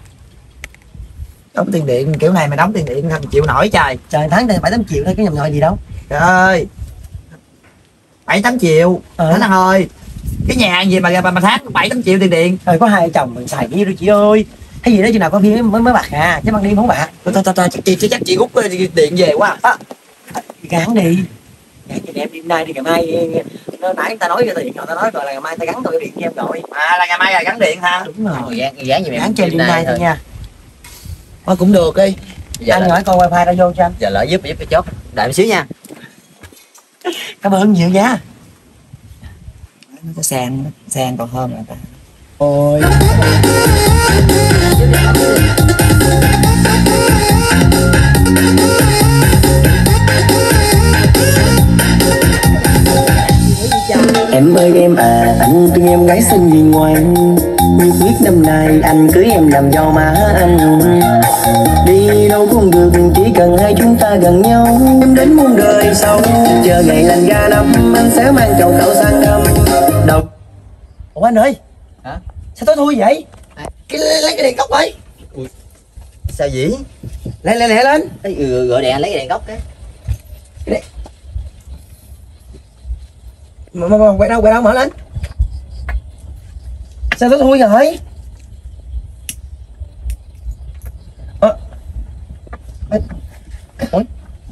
E: Đóng tiền điện kiểu này mày đóng tiền điện không chịu nổi trời.
A: Trời tháng này bảy tám triệu thôi, cái nhầm nhòi gì đâu.
E: Trời ơi. bảy tám triệu.
A: Ờ.
E: Thằng ơi. Cái nhà gì mà mà, mà tháng bảy tám triệu tiền điện.
A: Rồi có hai chồng mình xài nhiêu đâu chị ơi. Cái gì đó chừng nào có phim mới mới bạc à, chứ ban đêm không bạc.
E: Thôi thôi thôi chị chị chắc chị rút điện về quá.
A: À, gắn đi. Gắn cho em đêm nay đi ngày mai. Nó nãy người ta nói cho tiền rồi, ta nói rồi là ngày mai ta gắn tôi điện cho em rồi.
E: À là ngày mai là gắn điện hả?
A: Đúng rồi.
B: Rồi dán dán gì
A: Gắn cho em đêm nay thôi nha.
E: Thôi cũng được đi.
B: Giờ
A: Anh
B: là,
A: hỏi con wifi ra vô cho anh.
B: giờ lỡ giúp giúp cái chốt. Đợi một xíu nha.
A: Cảm ơn nhiều nha.
E: Nó có sàn, sàn còn hơn rồi ta.
A: Ôi. Em ơi em à, anh thương em gái xinh hiền ngoan. Như biết năm nay anh cưới em làm dâu má anh. Đi đâu cũng được, chỉ cần hai chúng ta gần nhau. Em đến muôn đời sau, chờ ngày lành ra năm, anh sẽ mang chầu cậu sang năm. Đâu? Ủa anh ơi.
B: Hả?
A: Sao tối thui vậy?
E: Cái lấy cái đèn cốc ấy.
B: Sao dĩ?
A: Lẹ lẹ lẹ lên.
B: Ê, ừ, gọi đèn lấy cái đèn gốc cái.
A: Mà, mà, mà quay đâu quay đâu mở lên. Sao tối thui rồi? Ờ. Ủa?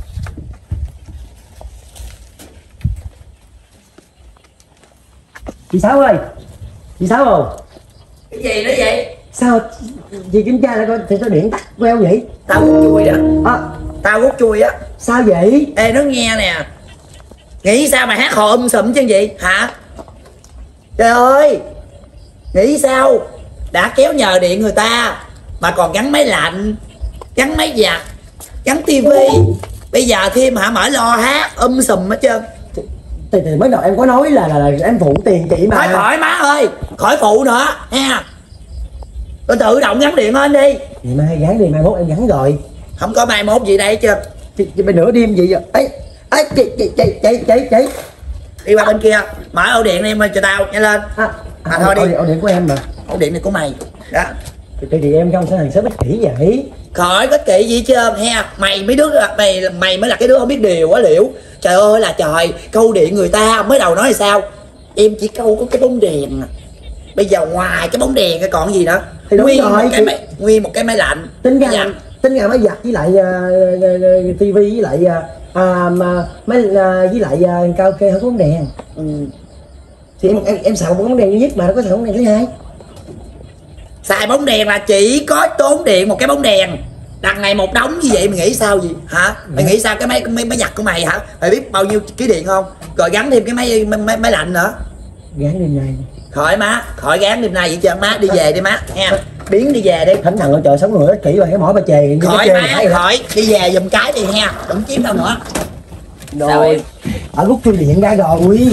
A: Chị Sáu ơi. Chị Sáu ơi.
E: Cái gì nữa vậy?
A: Sao chị kiểm tra lại coi thì sao điện tắt queo vậy?
E: Tao hút chui đó.
A: À,
E: Tao hút chui á.
A: sao vậy?
E: Ê nó nghe nè. Nghĩ sao mà hát hò um sùm chứ gì hả? Trời ơi. Nghĩ sao? Đã kéo nhờ điện người ta mà còn gắn máy lạnh, gắn máy giặt, gắn tivi. Bây giờ thêm hả mở lo hát um sùm hết trơn.
A: Thì, thì mới đầu em có nói là, là, là em phụ tiền chị mà.
E: Khỏi khỏi má ơi. Khỏi phụ nữa nha. Tôi tự động gắn điện lên đi.
A: Chị mai gắn đi, mai mốt em gắn rồi.
E: Không có mai mốt gì đây hết trơn.
A: Chị, chị bên nửa đêm gì vậy? Ấy, ấy chị chị chị chị chị chị.
E: Đi qua bên kia mở ổ điện em cho tao nhanh lên.
A: À,
E: À thôi đi.
A: Ổ điện của em mà.
E: Ổ điện này của mày. Đó.
A: Thì thì em không sẽ thằng sớm ích kỷ vậy.
E: Khỏi ích kỷ gì chứ he. Mày mấy đứa mày mày mới là cái đứa không biết điều quá Liễu. Trời ơi là trời, câu điện người ta mới đầu nói là sao? Em chỉ câu có cái bóng đèn. Bây giờ ngoài cái bóng đèn cái còn gì nữa?
A: Thì đúng
E: nguyên
A: rồi,
E: một cái
A: thì...
E: máy, nguyên một cái máy lạnh.
A: Tính ra
E: dạ.
A: tính ra máy giặt với lại uh, tivi với lại uh, máy uh, với lại uh, cao kê không có bóng đèn. Ừ. Thì em em, em xài một bóng đèn duy nhất mà nó có xài bóng đèn thứ hai.
E: Xài bóng đèn là chỉ có tốn điện một cái bóng đèn. Đằng này một đống như vậy mày nghĩ sao gì hả? Mày nghĩ sao cái máy máy, máy giặt của mày hả? Mày biết bao nhiêu ký điện không? Rồi gắn thêm cái máy máy, máy, máy lạnh nữa.
A: Gắn đêm nay.
E: Khỏi má, khỏi gán đêm nay vậy chứ má, đi về đi má nha. Biến đi về đi.
A: Thánh thần ơi trời, sống người ích kỷ rồi cái mỏi bà chề.
E: Khỏi má, khỏi đi về giùm cái đi nha. Đừng kiếm đâu nữa.
A: Rồi. Ở rút chui điện ra rồi.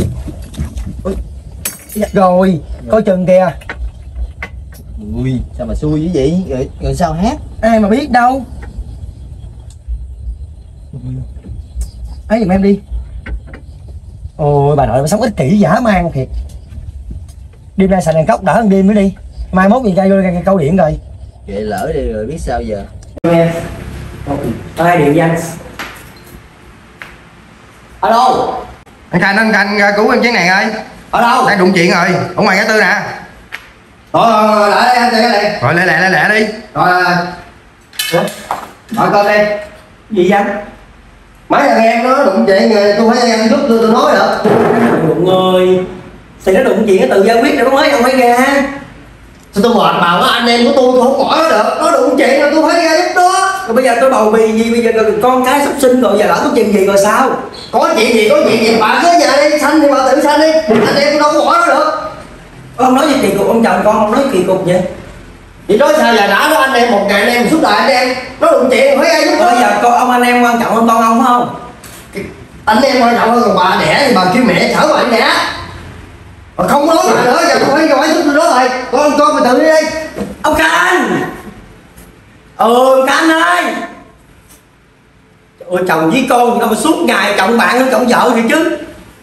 A: Rồi, coi chừng kìa.
B: Ui, sao mà xui dữ vậy? Rồi, rồi sao hát?
A: Ai mà biết đâu. Ấy giùm em đi. Ôi bà nội bà sống ích kỷ dã man thiệt. Đêm nay xài đèn cốc đỡ hơn đêm nữa đi. Mai mốt gì ra vô cái câu điện rồi.
B: Vậy lỡ đi rồi biết sao giờ?
A: Nghe. Ai điện danh.
B: Alo.
G: Anh Khanh, anh Khanh cứu em chuyến này ơi.
B: Ở đâu?
G: Đang đụng chuyện rồi, ở ngoài ngã tư nè.
B: Thôi rồi, lại đây anh chơi cái này.
G: Rồi lẹ lẹ lẹ lẹ đi.
B: Rồi rồi. Rồi coi đi.
A: Gì danh?
B: Mấy thằng em nó đụng chuyện rồi tôi phải em giúp tôi tôi nói được.
A: Đụng ơi. Thì nó đụng chuyện tự giải quyết rồi mới không phải ra.
B: Sao tôi mệt mà nó anh em của tôi tôi không mỏi nó được. Nó đụng chuyện rồi tôi phải ra giúp nó.
A: Rồi bây giờ tôi bầu bì gì, bây giờ con cái sắp sinh rồi, giờ lỡ có chuyện gì rồi sao?
B: Có chuyện gì có chuyện gì bà cứ ở nhà đi, sanh thì bà tự sanh đi. Anh em tôi đâu có mỏi nó được.
A: Ông nói gì kỳ cục ông chồng con, không nói kỳ cục vậy?
B: Vậy nói sao giờ đã đó anh em một ngày anh em suốt đời anh em nó đụng chuyện phải ra giúp nó.
A: Bây giờ con ông anh em quan trọng hơn con ông phải không?
B: Anh em quan trọng hơn còn bà đẻ thì bà kêu mẹ chở bà anh đẻ. Mà không có nói bà nữa, giờ tôi phải gọi giúp tôi đó rồi. Con con mà tự đi đi.
A: Ông Khanh. Ừ Khanh ơi. Ôi chồng với con thì đâu mà suốt ngày chồng bạn hơn chồng vợ thì chứ.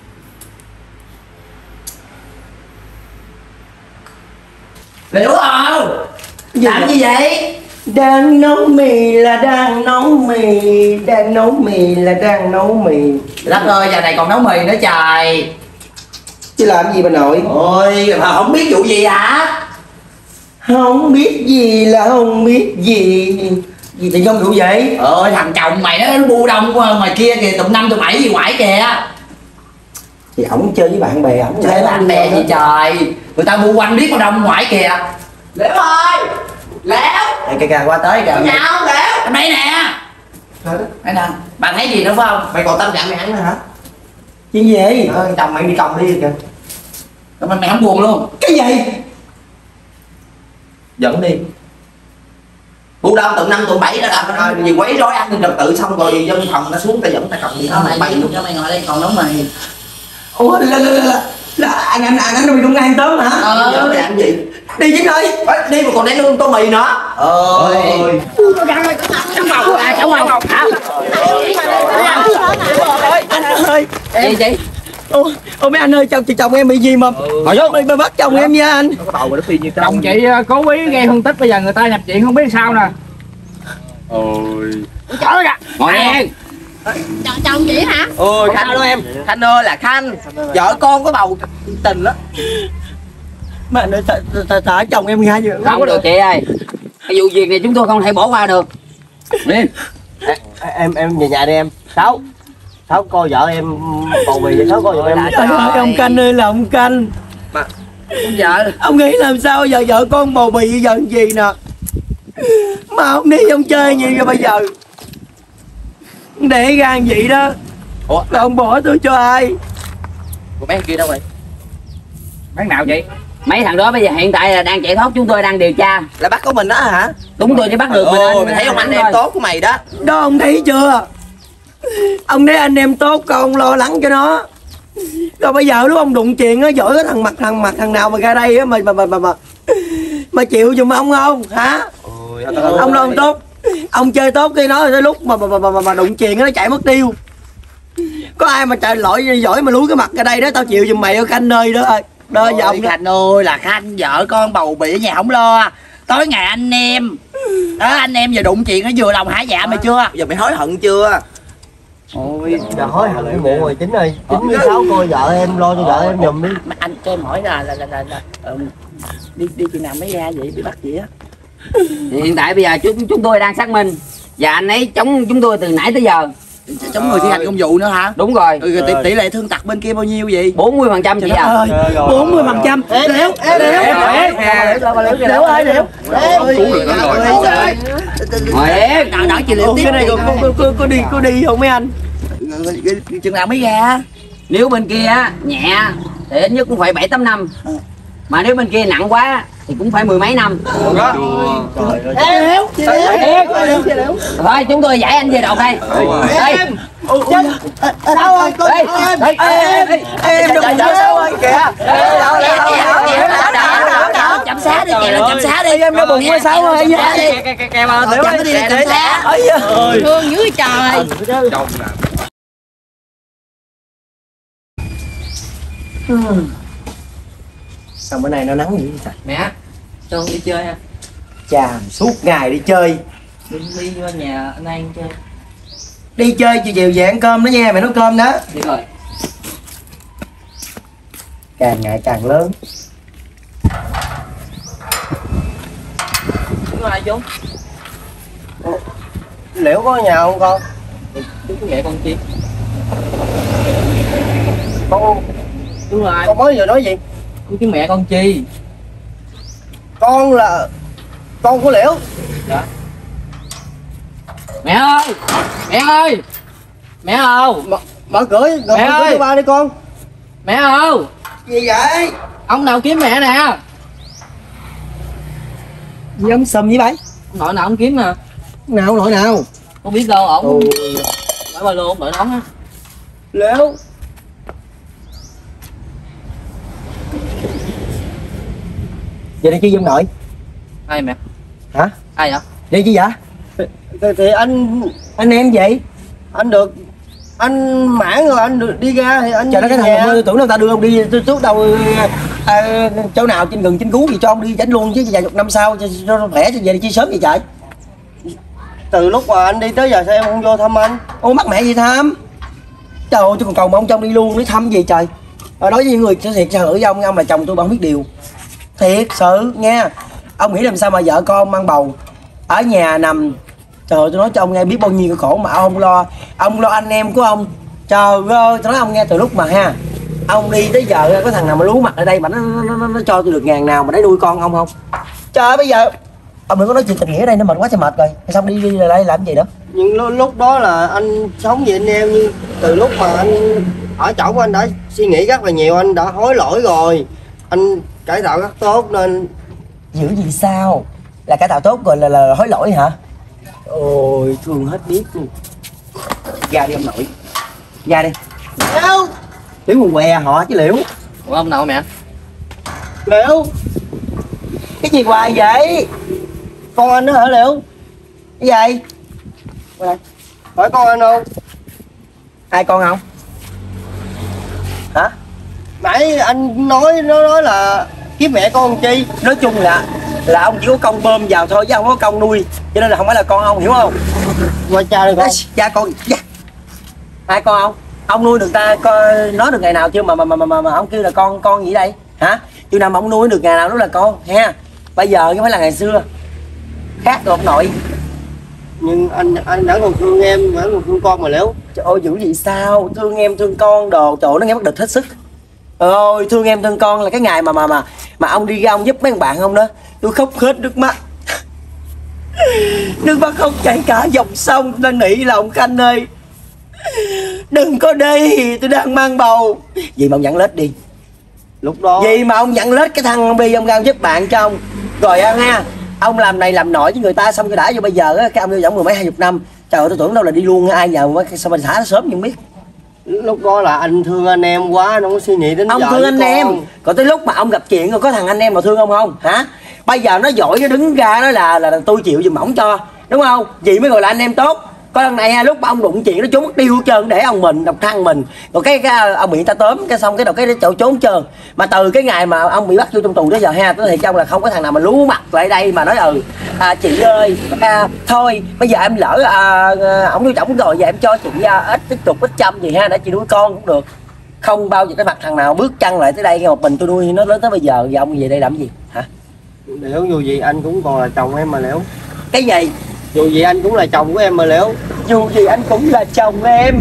E: Liễu không? Làm gì vậy?
A: Đang nấu mì là đang nấu mì, đang nấu mì là đang nấu mì.
E: Đất ơi, giờ này còn nấu mì nữa trời.
A: Chứ làm gì bà nội?
E: Ôi, mà không biết vụ gì hả?
A: Không biết gì là không biết gì. Gì thì không vụ vậy?
E: Ơi thằng chồng mày nó bu đông qua ngoài kia kìa, tụm năm tụm bảy gì ngoại kìa.
A: Thì ổng chơi với bạn bè, ổng
E: Chơi với bạn bè gì trời. Người ta bu quanh biết con đông ngoại kìa. Liễu ơi! Liễu!
A: Đây kìa kìa qua tới kìa.
E: Nào Liễu! Đây nè! Đây nè, bạn thấy gì nữa phải không?
B: Mày còn tâm trạng mày ăn nữa hả?
A: Chuyện gì?
B: Ờ, chồng mày đi còng đi kìa.
E: Mày, mày không buồn luôn.
A: Cái gì?
B: Dẫn đi. Bu đông tụi năm tụi bảy đó là gì quấy rối an ninh trật tự xong rồi dân phòng ta xuống ta dẫn ta còng đi
E: Cho mày,
B: bảy luôn.
E: cho mày ngồi đây còn nấu mì.
A: Ủa là, là, là, là anh anh anh anh nó bị công an tóm hả?
E: Ờ.
B: Dẫn mày làm gì?
A: Đi chứ ơi.
B: Ê, đi mà còn đánh luôn tô mì nữa. Ơi.
E: Trong phòng à, trong phòng hả?
A: Anh ơi.
E: Gì chị?
A: Ô, ô mấy anh ơi, chồng chị chồng em bị gì mà
F: Hồi
A: mày mày bắt chồng em nha anh.
F: chồng chị ờ, cố ý gây thương tích, bây giờ người ta nhập viện không biết sao nè. Ôi chở ra ngồi nè.
H: Chồng, chồng chị hả?
C: Ôi Khanh đâu em. Khanh ơi là Khanh, vợ con có bầu tình đó.
A: Mà anh ơi, thả, thả chồng em ra giường.
F: Không được chị ơi, cái vụ việc này chúng tôi không thể bỏ qua được. Đi
B: Em em về nhà đi em. Sáu. Sáu coi vợ em bầu bì vậy, Sáu coi vợ em.
A: Trời ơi, ông Canh ơi là ông Canh.
C: Mà vợ
A: Ông nghĩ làm sao giờ vợ con bầu bì giờ gì nè. Mà ông đi ông chơi gì rồi bây giờ. Để gan vậy đó.
C: Ủa?
A: Là ông bỏ tôi cho ai?
C: Còn mấy thằng kia đâu rồi?
F: bán nào chị? Mấy thằng đó bây giờ hiện tại là đang chạy thoát, chúng tôi đang điều tra.
C: Là bắt của mình đó hả?
F: Chúng tôi chỉ bắt được mình.
C: Ồ, mày thấy không anh em tốt của mày đó.
A: Đó ông thấy chưa? Ông thấy anh em tốt con ông lo lắng cho nó. Rồi bây giờ lúc ông đụng chuyện á, giỏi cái thằng mặt thằng mặt thằng nào mà ra đây á mà mà mà mà mà, mà chịu giùm ông không hả?
C: Ôi,
A: Ông lo ông tốt, ông chơi tốt cái nó rồi tới lúc mà mà mà mà, mà đụng chuyện nó chạy mất tiêu. Có ai mà trời lỗi giỏi mà lúi cái mặt ra đây đó, tao chịu giùm mày ở Khanh ơi đó ơi.
E: Đời vòng Khanh ơi, là Khanh vợ con bầu bỉ ở nhà không lo. Tối ngày anh em đó, anh em giờ đụng chuyện nó vừa lòng hả dạ mày chưa? Giờ mày hối hận chưa?
B: Ôi, đã hối hận cái vụ rồi chính ơi. chín mươi sáu coi vợ em lo cho vợ em giùm đi.
E: Mà anh cho em hỏi là là là, là, là ừ, đi đi chừng nào mới ra vậy, bị bắt gì á?
I: Hiện tại bây giờ chúng chúng tôi đang xác minh và anh ấy chống chúng tôi từ nãy tới giờ.
E: Chống người thi hành công vụ nữa hả?
I: Đúng rồi.
E: Ừ, tỷ, tỷ lệ thương tật bên kia bao nhiêu vậy?
I: bốn mươi phần trăm chị à.
E: bốn mươi phần trăm. Liễu, Liễu, Liễu ơi, Liễu.
I: Ngồi em.
E: Đợi đợi chị Liễu tiếp. Cái này có đi có đi không mấy anh? Chừng nào mới ra?
I: Nếu bên kia nhẹ thì ít nhất cũng phải bảy tám năm. Mà nếu bên kia nặng quá thì cũng phải mười mấy năm.
E: Đó. Liễu, chị Liễu.
I: Thôi chúng tôi giải anh về đầu đây. Đây.
E: Sao ơi, con em. Em, em đừng buồn sao ơi kìa. Chậm xá đi, kìa chậm xá đi, em nó buồn quá sao ơi. Chậm đi. Chậm đi, chậm xá.
H: Thương dưới trời.
A: Sao bữa nay nó nắng dữ vậy?
C: Mẹ, cho con đi chơi ha.
A: Chà, suốt ngày đi chơi.
C: Đi, đi vô nhà anh An chơi.
A: Đi chơi chiều chiều về ăn cơm đó nha, mẹ nấu cơm đó.
C: Đi rồi.
A: Càng ngày càng lớn.
C: Đúng ai chú?
B: Liễu có ở nhà không con?
C: Chú có mẹ con chi?
B: Con
C: Đúng rồi.
B: con mới vừa nói gì?
C: Chú kiếm mẹ con chi?
B: Con là con của Liễu.
C: Dạ. Mẹ ơi! Mẹ ơi! Mẹ ơi!
B: Mở, mở cửa rồi
C: Mẹ
B: mở cửa
C: ơi!
B: cho ba đi con.
C: Mẹ ơi!
A: Gì vậy?
C: Ông nào kiếm mẹ nè?
A: Gì ông sầm vậy vậy?
C: Ông nội nào ông kiếm nè?
A: Nào nội nào?
C: Không biết đâu, ổng mở ba lô, ông nội nón á.
B: Liễu.
A: Vậy đi chi ông nội?
C: Ai mẹ?
A: Hả?
C: Ai vậy?
A: Đi chi vậy?
B: Thì, thì anh
A: Anh em vậy?
B: anh được anh mãn rồi anh được đi ra thì anh
A: Trời, nó cái
B: đi
A: thằng
B: nhà.
A: tôi tưởng đâu ta đưa ông đi trước đâu à, chỗ nào trên gần trên cứu gì cho ông đi tránh luôn chứ vài chục năm sau cho, cho nó khỏe cho về đi chi sớm vậy trời.
B: Từ lúc mà anh đi tới giờ sao em không vô thăm anh?
A: Ô mắc mẹ gì thăm? Trời ơi, tôi còn cầu mà ông trong đi luôn để thăm gì trời. Ở nói với những người thiệt sao hử với ông, ông là chồng tôi mà không biết điều. Thiệt sự nha. Ông nghĩ làm sao mà vợ con mang bầu ở nhà nằm. Trời ơi, tôi nói cho ông nghe biết bao nhiêu cái khổ mà ông không lo. Ông lo anh em của ông. Trời ơi, tôi nói ông nghe từ lúc mà ha ông đi tới giờ có thằng nào mà lú mặt ở đây mà nó, nó, nó, nó cho tôi được ngàn nào mà để nuôi con ông không? Trời ơi, bây giờ ông đừng có nói chuyện tình nghĩa ở đây nó mệt quá trời mệt rồi. Xong đi đi ra đây làm gì đó.
B: Nhưng lúc, lúc đó là anh sống với anh em, nhưng từ lúc mà anh ở chỗ của anh đã suy nghĩ rất là nhiều, anh đã hối lỗi rồi, anh cải tạo rất tốt nên.
A: Dữ gì sao? Là cải tạo tốt rồi là, là, là hối lỗi hả? Ôi thương hết biết luôn. Ra đi ông nội. Ra đi.
B: Liễu.
A: Liễu quần què họ chứ Liễu.
C: Ủa ông nào mẹ?
B: Liễu.
A: Cái gì hoài vậy?
B: Con anh đó hả Liễu?
A: Cái gì?
B: Hỏi con anh không?
A: Ai con không? Hả?
B: Nãy anh nói nó nói là kiếm mẹ con chi.
A: Nói chung là là ông chỉ có công bơm vào thôi chứ không có công nuôi, cho nên là không phải là con ông, hiểu không?
B: Qua cha đây con.
A: Cha con dạ. Ai con ông? Ông nuôi được ta coi nói được ngày nào chưa mà mà mà mà, mà ông kêu là con con gì đây hả? Chừng nào mà ông nuôi được ngày nào đó là con ha. Bây giờ chứ không phải là ngày xưa. Khác rồi ông nội.
B: Nhưng anh anh đã còn thương em, vẫn còn thương con mà Liễu.
A: Trời ơi dữ gì sao? Thương em thương con đồ, trời ơi, nó nghe bắt địch hết sức. Ôi thương em thương con là cái ngày mà mà mà mà ông đi ra ông giúp mấy thằng bạn không đó, tôi khóc hết nước mắt. Nước mắt không chảy cả dòng sông. Đang nghĩ là ông Khanh ơi, đừng có đi, tôi đang mang bầu. Vậy mà ông nhận lết đi.
B: Lúc đó
A: Vậy mà ông nhận lết cái thằng ông đi, ông ra ông giúp bạn cho ông. Rồi á ha, ông làm này làm nổi với người ta xong cái đã vô bây giờ á, cái ông vô dẫn mười mấy hai chục năm. Trời ơi tôi tưởng đâu là đi luôn, ai nhờ mà sao mà thả nó sớm nhưng biết.
B: lúc đó là anh thương anh em quá, anh không có suy nghĩ đến
A: Ông
B: vợ
A: thương
B: với
A: anh
B: con.
A: em, còn tới lúc mà ông gặp chuyện rồi có thằng anh em mà thương ông không hả? Bây giờ nó giỏi nó đứng ra đó là là, là tôi chịu giùm ổng cho, đúng không? Vậy mới gọi là anh em tốt. Có lần này lúc mà ông đụng chuyện nó trốn mất tiêu hết trơn, để ông mình độc thân mình, rồi cái, cái ông bị người ta tóm cái xong cái đầu cái chỗ trốn trơn. Mà từ cái ngày mà ông bị bắt vô trong tù tới giờ ha, tôi thì trong là không có thằng nào mà lú mặt lại đây mà nói ừ à, chị ơi à, thôi bây giờ em lỡ à, ông nuôi chồng rồi giờ em cho chị à, ít tiếp tục ít trăm gì ha để chị nuôi con cũng được. Không bao giờ cái mặt thằng nào bước chân lại tới đây một mình tôi nuôi nó lớn tới bây giờ. Giờ ông về đây làm gì hả?
B: Liễu dù gì anh cũng còn là chồng em mà Liễu.
A: Cái gì?
B: Dù gì anh cũng là chồng của em mà Liễu.
A: Dù gì anh cũng là chồng em.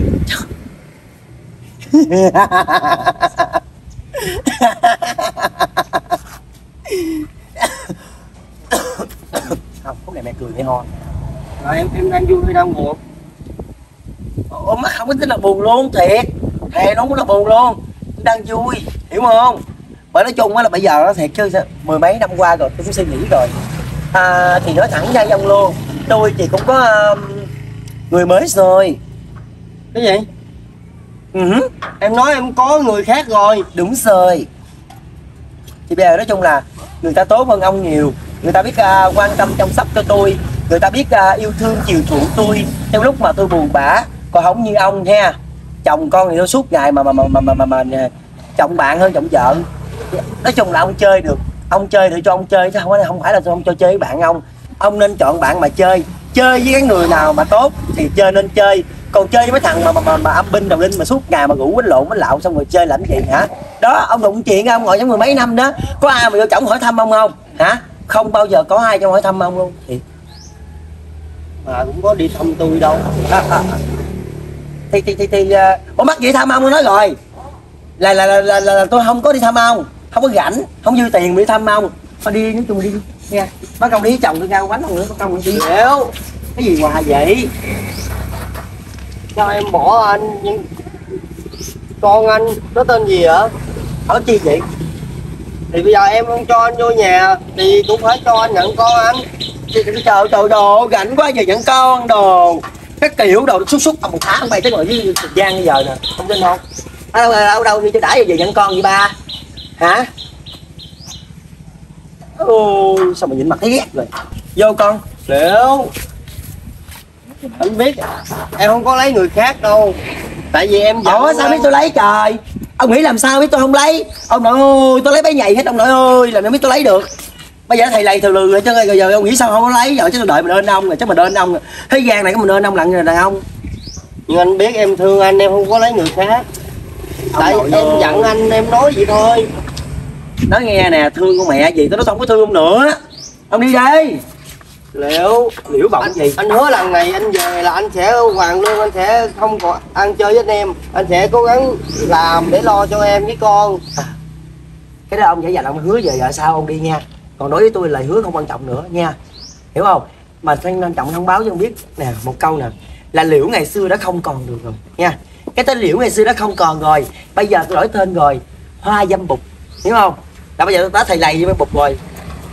A: Không, khúc này mẹ cười mẹ ho.
B: Rồi em em đang vui hay đang buồn?
A: Ủa má không có tính là buồn luôn, thiệt. Thề nó cũng là buồn luôn. Đang vui, hiểu không? Bởi nói chung là bây giờ nó thiệt chứ mười mấy năm qua rồi tôi cũng suy nghĩ rồi. À, thì nói thẳng ra với ông luôn, tôi thì cũng có um, người mới rồi.
B: Cái gì?
A: Uh-huh.
B: Em nói em có người khác rồi.
A: Đúng rồi. Thì bây giờ nói chung là người ta tốt hơn ông nhiều. Người ta biết uh, quan tâm chăm sóc cho tôi. Người ta biết uh, yêu thương chiều chuộng tôi trong lúc mà tôi buồn bã. Còn không như ông nha, chồng con thì tôi suốt ngày mà mà mà mà mà, mà, mà chồng bạn hơn chồng vợ. Nói chung là ông chơi được, ông chơi thì cho ông chơi chứ không phải không phải là tôi không cho chơi với bạn ông. Ông nên chọn bạn mà chơi, chơi với cái người nào mà tốt thì chơi nên chơi. Còn chơi với mấy thằng mà mà, mà, mà âm binh đầu linh mà suốt ngày mà rủ quýnh lộn quýnh lạo xong rồi chơi làm gì hả? Đó, ông đụng chuyện ông ngồi trong mười mấy năm đó, có ai mà vô chồng hỏi thăm ông không hả? Không bao giờ có ai cho hỏi thăm ông luôn. Thì
B: mà cũng có đi thăm tôi đâu.
A: À, à, à. Thì thì thì, thì uh, ủa mắc gì thăm ông nói rồi là là, là, là, là, là tôi không có đi thăm ông, không có rảnh, không dư tiền đi thăm ông. Thôi đi, nói chung đi nha. Bắt công đi với chồng tôi ra quánh ông nữa, bắt công đi.
B: Liễu,
A: Cái gì hoài vậy?
B: sao em bỏ anh? Nhưng con anh nó tên gì hả?
A: Hỏi chi vậy?
B: Thì bây giờ em không cho anh vô nhà thì cũng phải cho anh nhận con anh.
A: Trời trời đồ rảnh quá giờ nhận con đồ cái kiểu đồ xúc xúc một tháng bay tới ngồi với thời gian bây giờ nè, không tin không? Ở đâu đâu đâu đi cho đã giờ nhận con vậy ba hả? Ôi sao mà nhìn mặt thấy ghét rồi. Vô con.
B: Liễu, anh biết em không có lấy người khác đâu. Tại vì em giận.
A: Ủa sao biết tôi lấy trời? Ông nghĩ làm sao biết tôi không lấy? Ông nội ơi tôi lấy bấy nhầy hết ông nội ơi, làm sao biết tôi lấy được? Bây giờ thầy lầy thầy lừa chứ rồi giờ ông nghĩ sao không có lấy? Giờ chứ tôi đợi mình ơn ông rồi chứ mình ơn ông. Thế gian này có mình ơn ông lặng rồi đàn ông.
B: Nhưng anh biết em thương anh, em không có lấy người khác. Tại em
A: ơi.
B: giận anh em nói vậy thôi.
A: Nói nghe nè, thương con mẹ gì tôi nói không có thương ông nữa. Ông đi đi.
B: Liễu,
A: Liễu bọng
B: anh,
A: gì?
B: anh hứa lần này anh về là anh sẽ hoàn lương, anh sẽ không còn ăn chơi với anh em. Anh sẽ cố gắng làm để lo cho em với con.
A: À, cái đó ông dễ dàng ông hứa về giờ sao ông đi nha. Còn đối với tôi lời hứa không quan trọng nữa nha. Hiểu không? Mà phải quan trọng thông báo cho ông biết nè, một câu nè, là Liễu ngày xưa đã không còn được rồi nha. Cái tên Liễu ngày xưa đã không còn rồi. Bây giờ tôi đổi tên rồi, Hoa Dâm Bụt. Hiểu không? Là bây giờ tôi đã thầy lầy với Bụt rồi.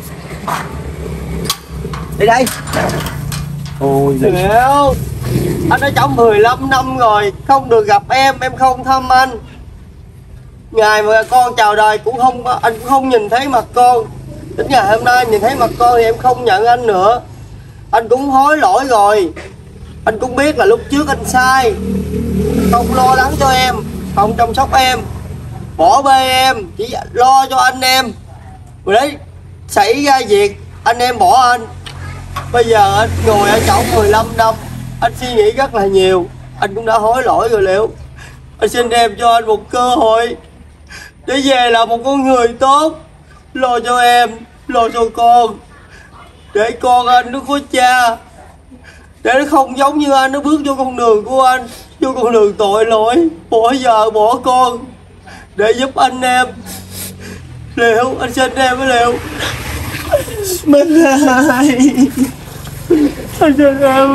A: Đi đây. Ôi
B: Liễu, anh ở trong mười lăm năm rồi, không được gặp em, em không thăm anh. Ngày mà con chào đời cũng không, anh cũng không nhìn thấy mặt con. Đến ngày hôm nay nhìn thấy mặt con thì em không nhận anh nữa. Anh cũng hối lỗi rồi. Anh cũng biết là lúc trước anh sai, không lo lắng cho em, không chăm sóc em, bỏ bê em, chỉ lo cho anh em. Rồi đấy, xảy ra việc anh em bỏ anh. Bây giờ anh ngồi ở chỗ mười lăm năm, anh suy nghĩ rất là nhiều. Anh cũng đã hối lỗi rồi Liễu. Anh xin em cho anh một cơ hội để về là một con người tốt, lo cho em, lo cho con, để con anh nó có cha, để nó không giống như anh, nó bước vô con đường của anh, vô con đường tội lỗi, bỏ vợ bỏ con, để giúp anh em. Liễu, anh xin em với Liễu.
A: Minh ơi, anh xin em.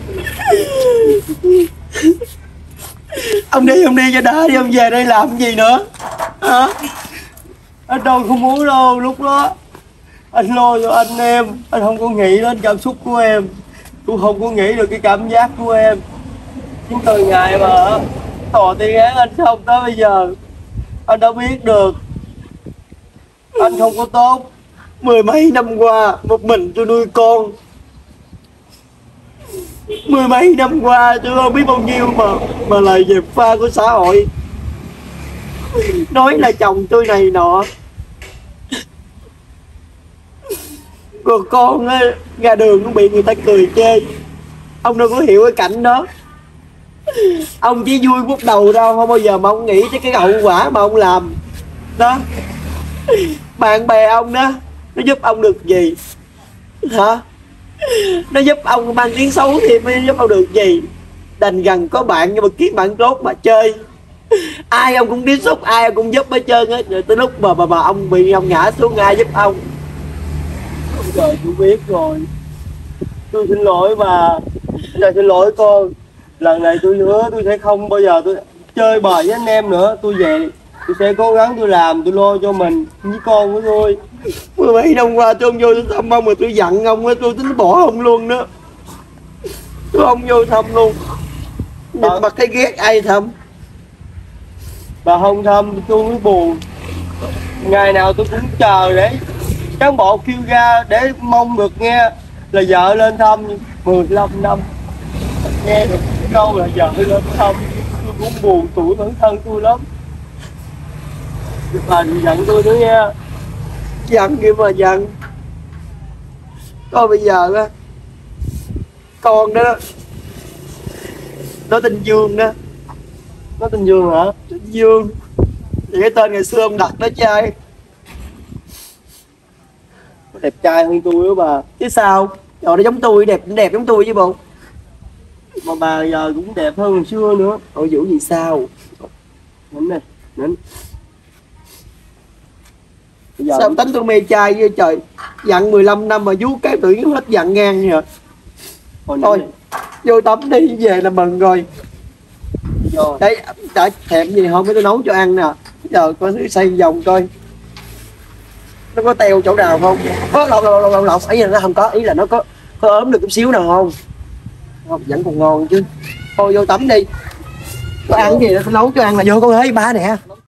A: Ông đi, ông đi cho đã đi, ông về đây làm gì nữa hả?
B: Anh đâu không muốn đâu, lúc đó anh lo cho anh em, anh không có nghĩ đến cảm xúc của em, cũng không có nghĩ được cái cảm giác của em. Nhưng từ ngày mà thọ tiên án anh xong tới bây giờ, anh đã biết được anh không có tốt. Mười mấy năm qua một mình tôi nuôi con, Mười mấy năm qua tôi không biết bao nhiêu mà mà lời dèm pha của xã hội, nói là chồng tôi này nọ, rồi con á, ra đường cũng bị người ta cười chê. Ông đâu có hiểu cái cảnh đó. Ông chỉ vui phút đầu đâu, không bao giờ mà ông nghĩ tới cái hậu quả mà ông làm đó. Bạn bè ông đó, nó giúp ông được gì hả? Nó giúp ông mang tiếng xấu thì mới giúp ông được gì? Đành gần có bạn nhưng mà kiếm bạn tốt mà chơi. Ai ông cũng tiếp xúc, ai ông cũng giúp hết trơn á. Rồi tới lúc mà bà, bà ông bị ông ngã xuống, ai giúp ông? Trời, tôi biết rồi. Tôi xin lỗi bà. Trời, xin lỗi con. Lần này tôi hứa tôi sẽ không bao giờ tôi chơi bời với anh em nữa. Tôi về tôi sẽ cố gắng tôi làm, tôi lo cho mình với con của tôi. Mười mấy năm qua tôi không vô tôi thăm ông mà tôi giận ông á, tôi tính bỏ ông luôn đó. Tôi không vô thăm luôn. Nhìn mặt thấy ghét ai thăm. Bà không thăm tôi mới buồn. Ngày nào tôi cũng chờ để cán bộ kêu ra để mong được nghe là vợ lên thăm. Mười lăm năm nghe được cái câu là vợ lên thăm, tôi cũng buồn tuổi bản thân tôi lắm. Bà đừng giận tôi nữa nha. Giận gì mà giận. Coi bây giờ á, con đó nó tên Dương đó. Nó tên Dương hả? Tên Dương. Thì cái tên ngày xưa ông đặt đó trai. Nó đẹp trai hơn tôi đó bà. Chứ sao? Trời, nó giống tôi, đẹp đẹp giống tôi chứ bộ. Mà bà giờ cũng đẹp hơn hồi xưa nữa. Ôi dữ gì sao? Nín này, nín. Giờ sao tính tôi mê trai với trời. Dặn mười lăm năm mà vú cái tự nhiên hết dặn ngang vậy. Thôi, thôi vô tắm đi, về là mừng rồi. Vô. Đấy, đã thèm gì không, tôi nấu cho ăn nè. Giờ có thứ xây vòng coi nó có teo chỗ nào không. Có lọc lọc lọc lọc ý là nó không có, ý là nó có có ốm được chút xíu nào không. Không, vẫn còn ngon chứ. Thôi vô tắm đi. Có ăn gì đó tôi nấu cho ăn là vô con ơi ba nè.